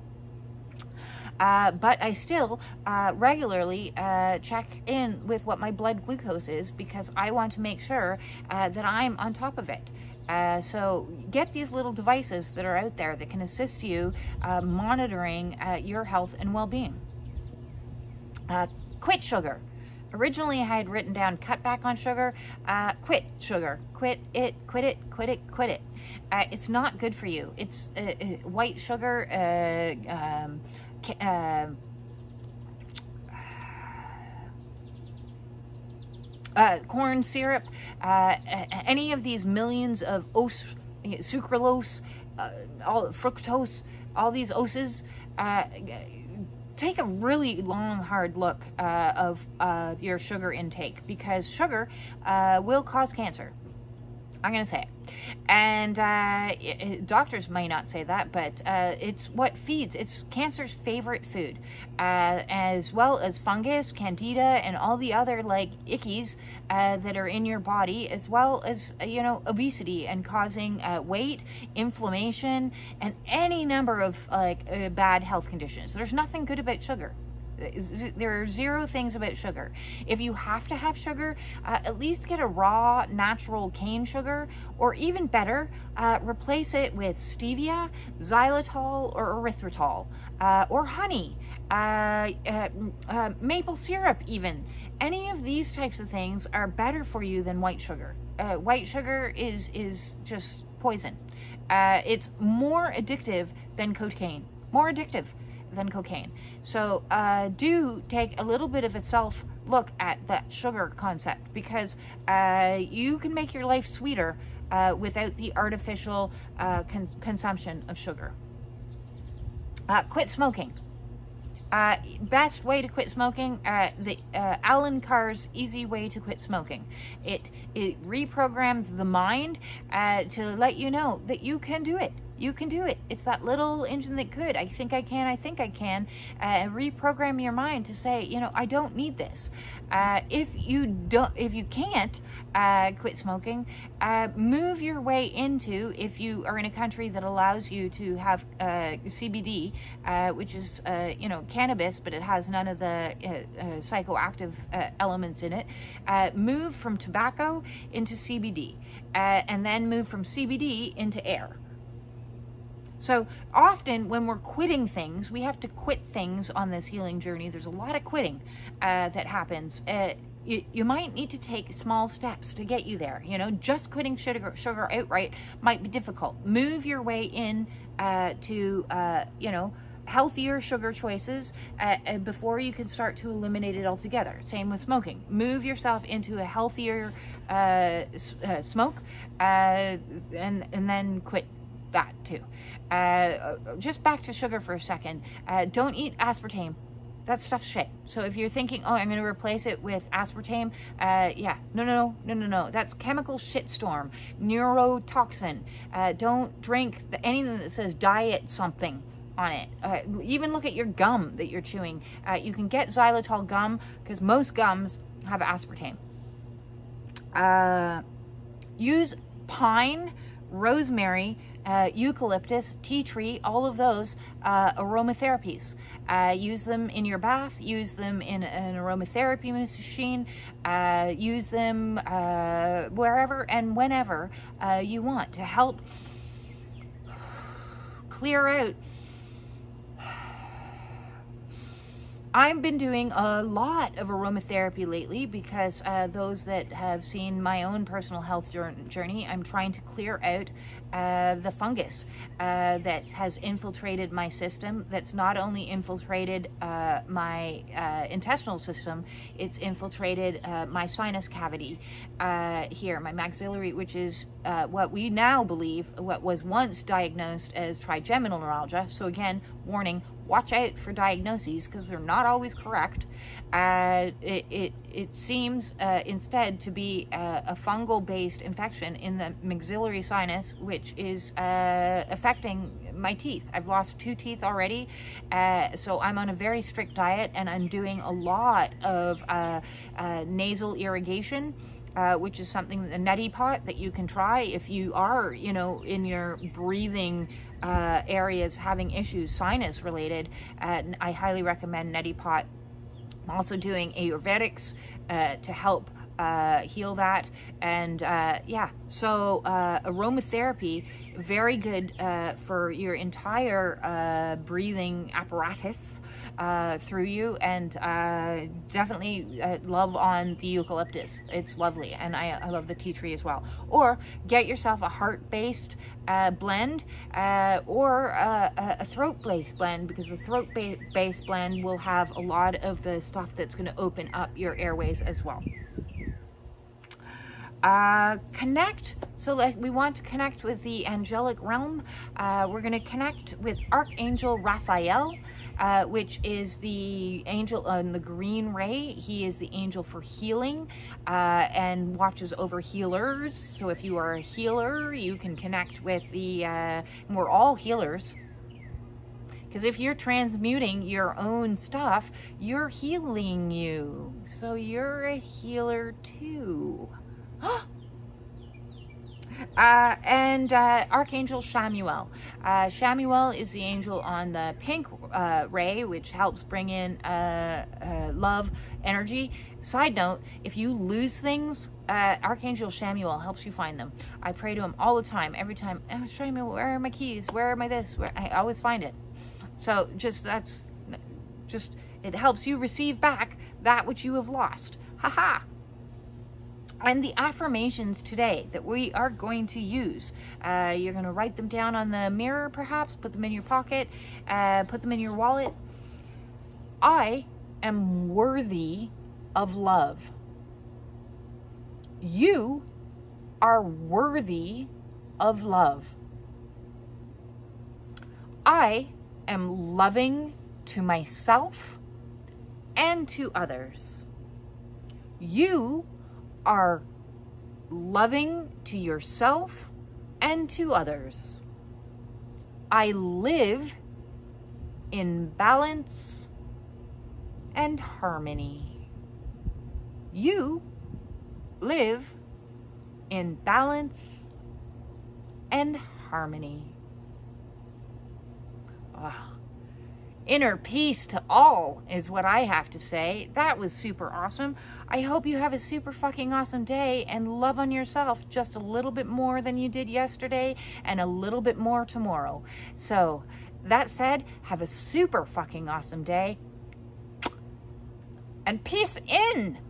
Uh, but I still uh, regularly uh, check in with what my blood glucose is because I want to make sure uh, that I'm on top of it. Uh, so get these little devices that are out there that can assist you uh, monitoring uh, your health and well-being. Uh, quit sugar. Originally, I had written down cut back on sugar. Uh, quit sugar. Quit it, quit it, quit it, quit it. Uh, it's not good for you. It's uh, uh, white sugar, uh, um, uh, Uh, corn syrup, uh, any of these millions of os, sucralose, uh, all fructose, all these oses, uh, take a really long, hard look uh, of uh, your sugar intake, because sugar uh, will cause cancer. I'm going to say it. And uh, it, doctors may not say that, but uh, it's what feeds. It's cancer's favorite food, uh, as well as fungus, candida, and all the other like ickies uh, that are in your body, as well as, you know, obesity and causing uh, weight, inflammation, and any number of like uh, bad health conditions. There's nothing good about sugar. There are zero things about sugar. If you have to have sugar, uh, at least get a raw, natural cane sugar, or even better, uh, replace it with stevia, xylitol, or erythritol, uh, or honey, uh, uh, uh, maple syrup even. Any of these types of things are better for you than white sugar. Uh, white sugar is, is just poison. Uh, it's more addictive than cocaine. More addictive than cocaine. So uh, do take a little bit of a self look at that sugar concept, because uh, you can make your life sweeter uh, without the artificial uh, con consumption of sugar. Uh, quit smoking. Uh, best way to quit smoking, uh, the uh, Alan Carr's Easy Way to Quit Smoking. It, it reprograms the mind uh, to let you know that you can do it. You can do it. It's that little engine that could. I think I can, I think I can. Uh, reprogram your mind to say, you know, I don't need this. Uh, if you don't, if you can't uh, quit smoking, uh, move your way into, if you are in a country that allows you to have uh, C B D, uh, which is, uh, you know, cannabis, but it has none of the uh, uh, psychoactive uh, elements in it, uh, move from tobacco into C B D, uh, and then move from C B D into air. So often when we're quitting things, we have to quit things on this healing journey. There's a lot of quitting uh, that happens. Uh, you, you might need to take small steps to get you there. You know, just quitting sugar, sugar outright might be difficult. Move your way in uh, to, uh, you know, healthier sugar choices uh, before you can start to eliminate it altogether. Same with smoking. Move yourself into a healthier uh, uh, smoke uh, and, and then quit that too. Uh, just back to sugar for a second. Uh, don't eat aspartame. That stuff's shit. So if you're thinking, oh, I'm going to replace it with aspartame, uh, yeah, no, no, no, no, no. That's chemical shitstorm, neurotoxin. Uh, don't drink the, anything that says diet something on it. Uh, even look at your gum that you're chewing. Uh, you can get xylitol gum because most gums have aspartame. Uh, use pine, rosemary, Uh, eucalyptus, tea tree, all of those uh, aromatherapies. Uh, use them in your bath, use them in an aromatherapy machine, uh, use them uh, wherever and whenever uh, you want to help clear out. I've been doing a lot of aromatherapy lately because uh, those that have seen my own personal health journey, I'm trying to clear out uh, the fungus uh, that has infiltrated my system, that's not only infiltrated uh, my uh, intestinal system, it's infiltrated uh, my sinus cavity uh, here, my maxillary, which is uh, what we now believe, what was once diagnosed as trigeminal neuralgia. So again, warning, watch out for diagnoses because they're not always correct. Uh, it, it, it seems uh, instead to be uh, a fungal-based infection in the maxillary sinus, which is uh, affecting my teeth. I've lost two teeth already, uh, so I'm on a very strict diet, and I'm doing a lot of uh, uh, nasal irrigation, Uh, which is something, a neti pot that you can try if you are, you know, in your breathing uh, areas having issues, sinus related. Uh, I highly recommend neti pot. I'm also doing Ayurvedics uh, to help uh, heal that. And uh, yeah, so uh, aromatherapy, very good uh, for your entire uh, breathing apparatus uh, through you, and uh, definitely uh, love on the eucalyptus. It's lovely, and I, I love the tea tree as well. Or get yourself a heart-based uh, blend uh, or uh, a throat-based blend, because the throat-based blend will have a lot of the stuff that's going to open up your airways as well. Uh, connect. So like we want to connect with the angelic realm. Uh, we're going to connect with Archangel Raphael, uh, which is the angel on the green ray. He is the angel for healing, uh, and watches over healers. So if you are a healer, you can connect with the, uh, and we're all healers. Because if you're transmuting your own stuff, you're healing you. So you're a healer too. Uh, and uh, Archangel Chamuel. Uh, Chamuel is the angel on the pink uh, ray, which helps bring in uh, uh, love, energy. Side note, if you lose things, uh, Archangel Chamuel helps you find them. I pray to him all the time, every time. Oh, Chamuel, where are my keys? Where are my this? Where? I always find it. So just, that's, just, it helps you receive back that which you have lost. Ha-ha! And the affirmations today that we are going to use, uh, you're going to write them down on the mirror perhaps, put them in your pocket, uh, put them in your wallet. I am worthy of love. You are worthy of love. I am loving to myself and to others. You are loving to yourself and to others. I live in balance and harmony. You live in balance and harmony. Wow. Inner peace to all is what I have to say. That was super awesome. I hope you have a super fucking awesome day and love on yourself just a little bit more than you did yesterday and a little bit more tomorrow. So that said, have a super fucking awesome day and peace in.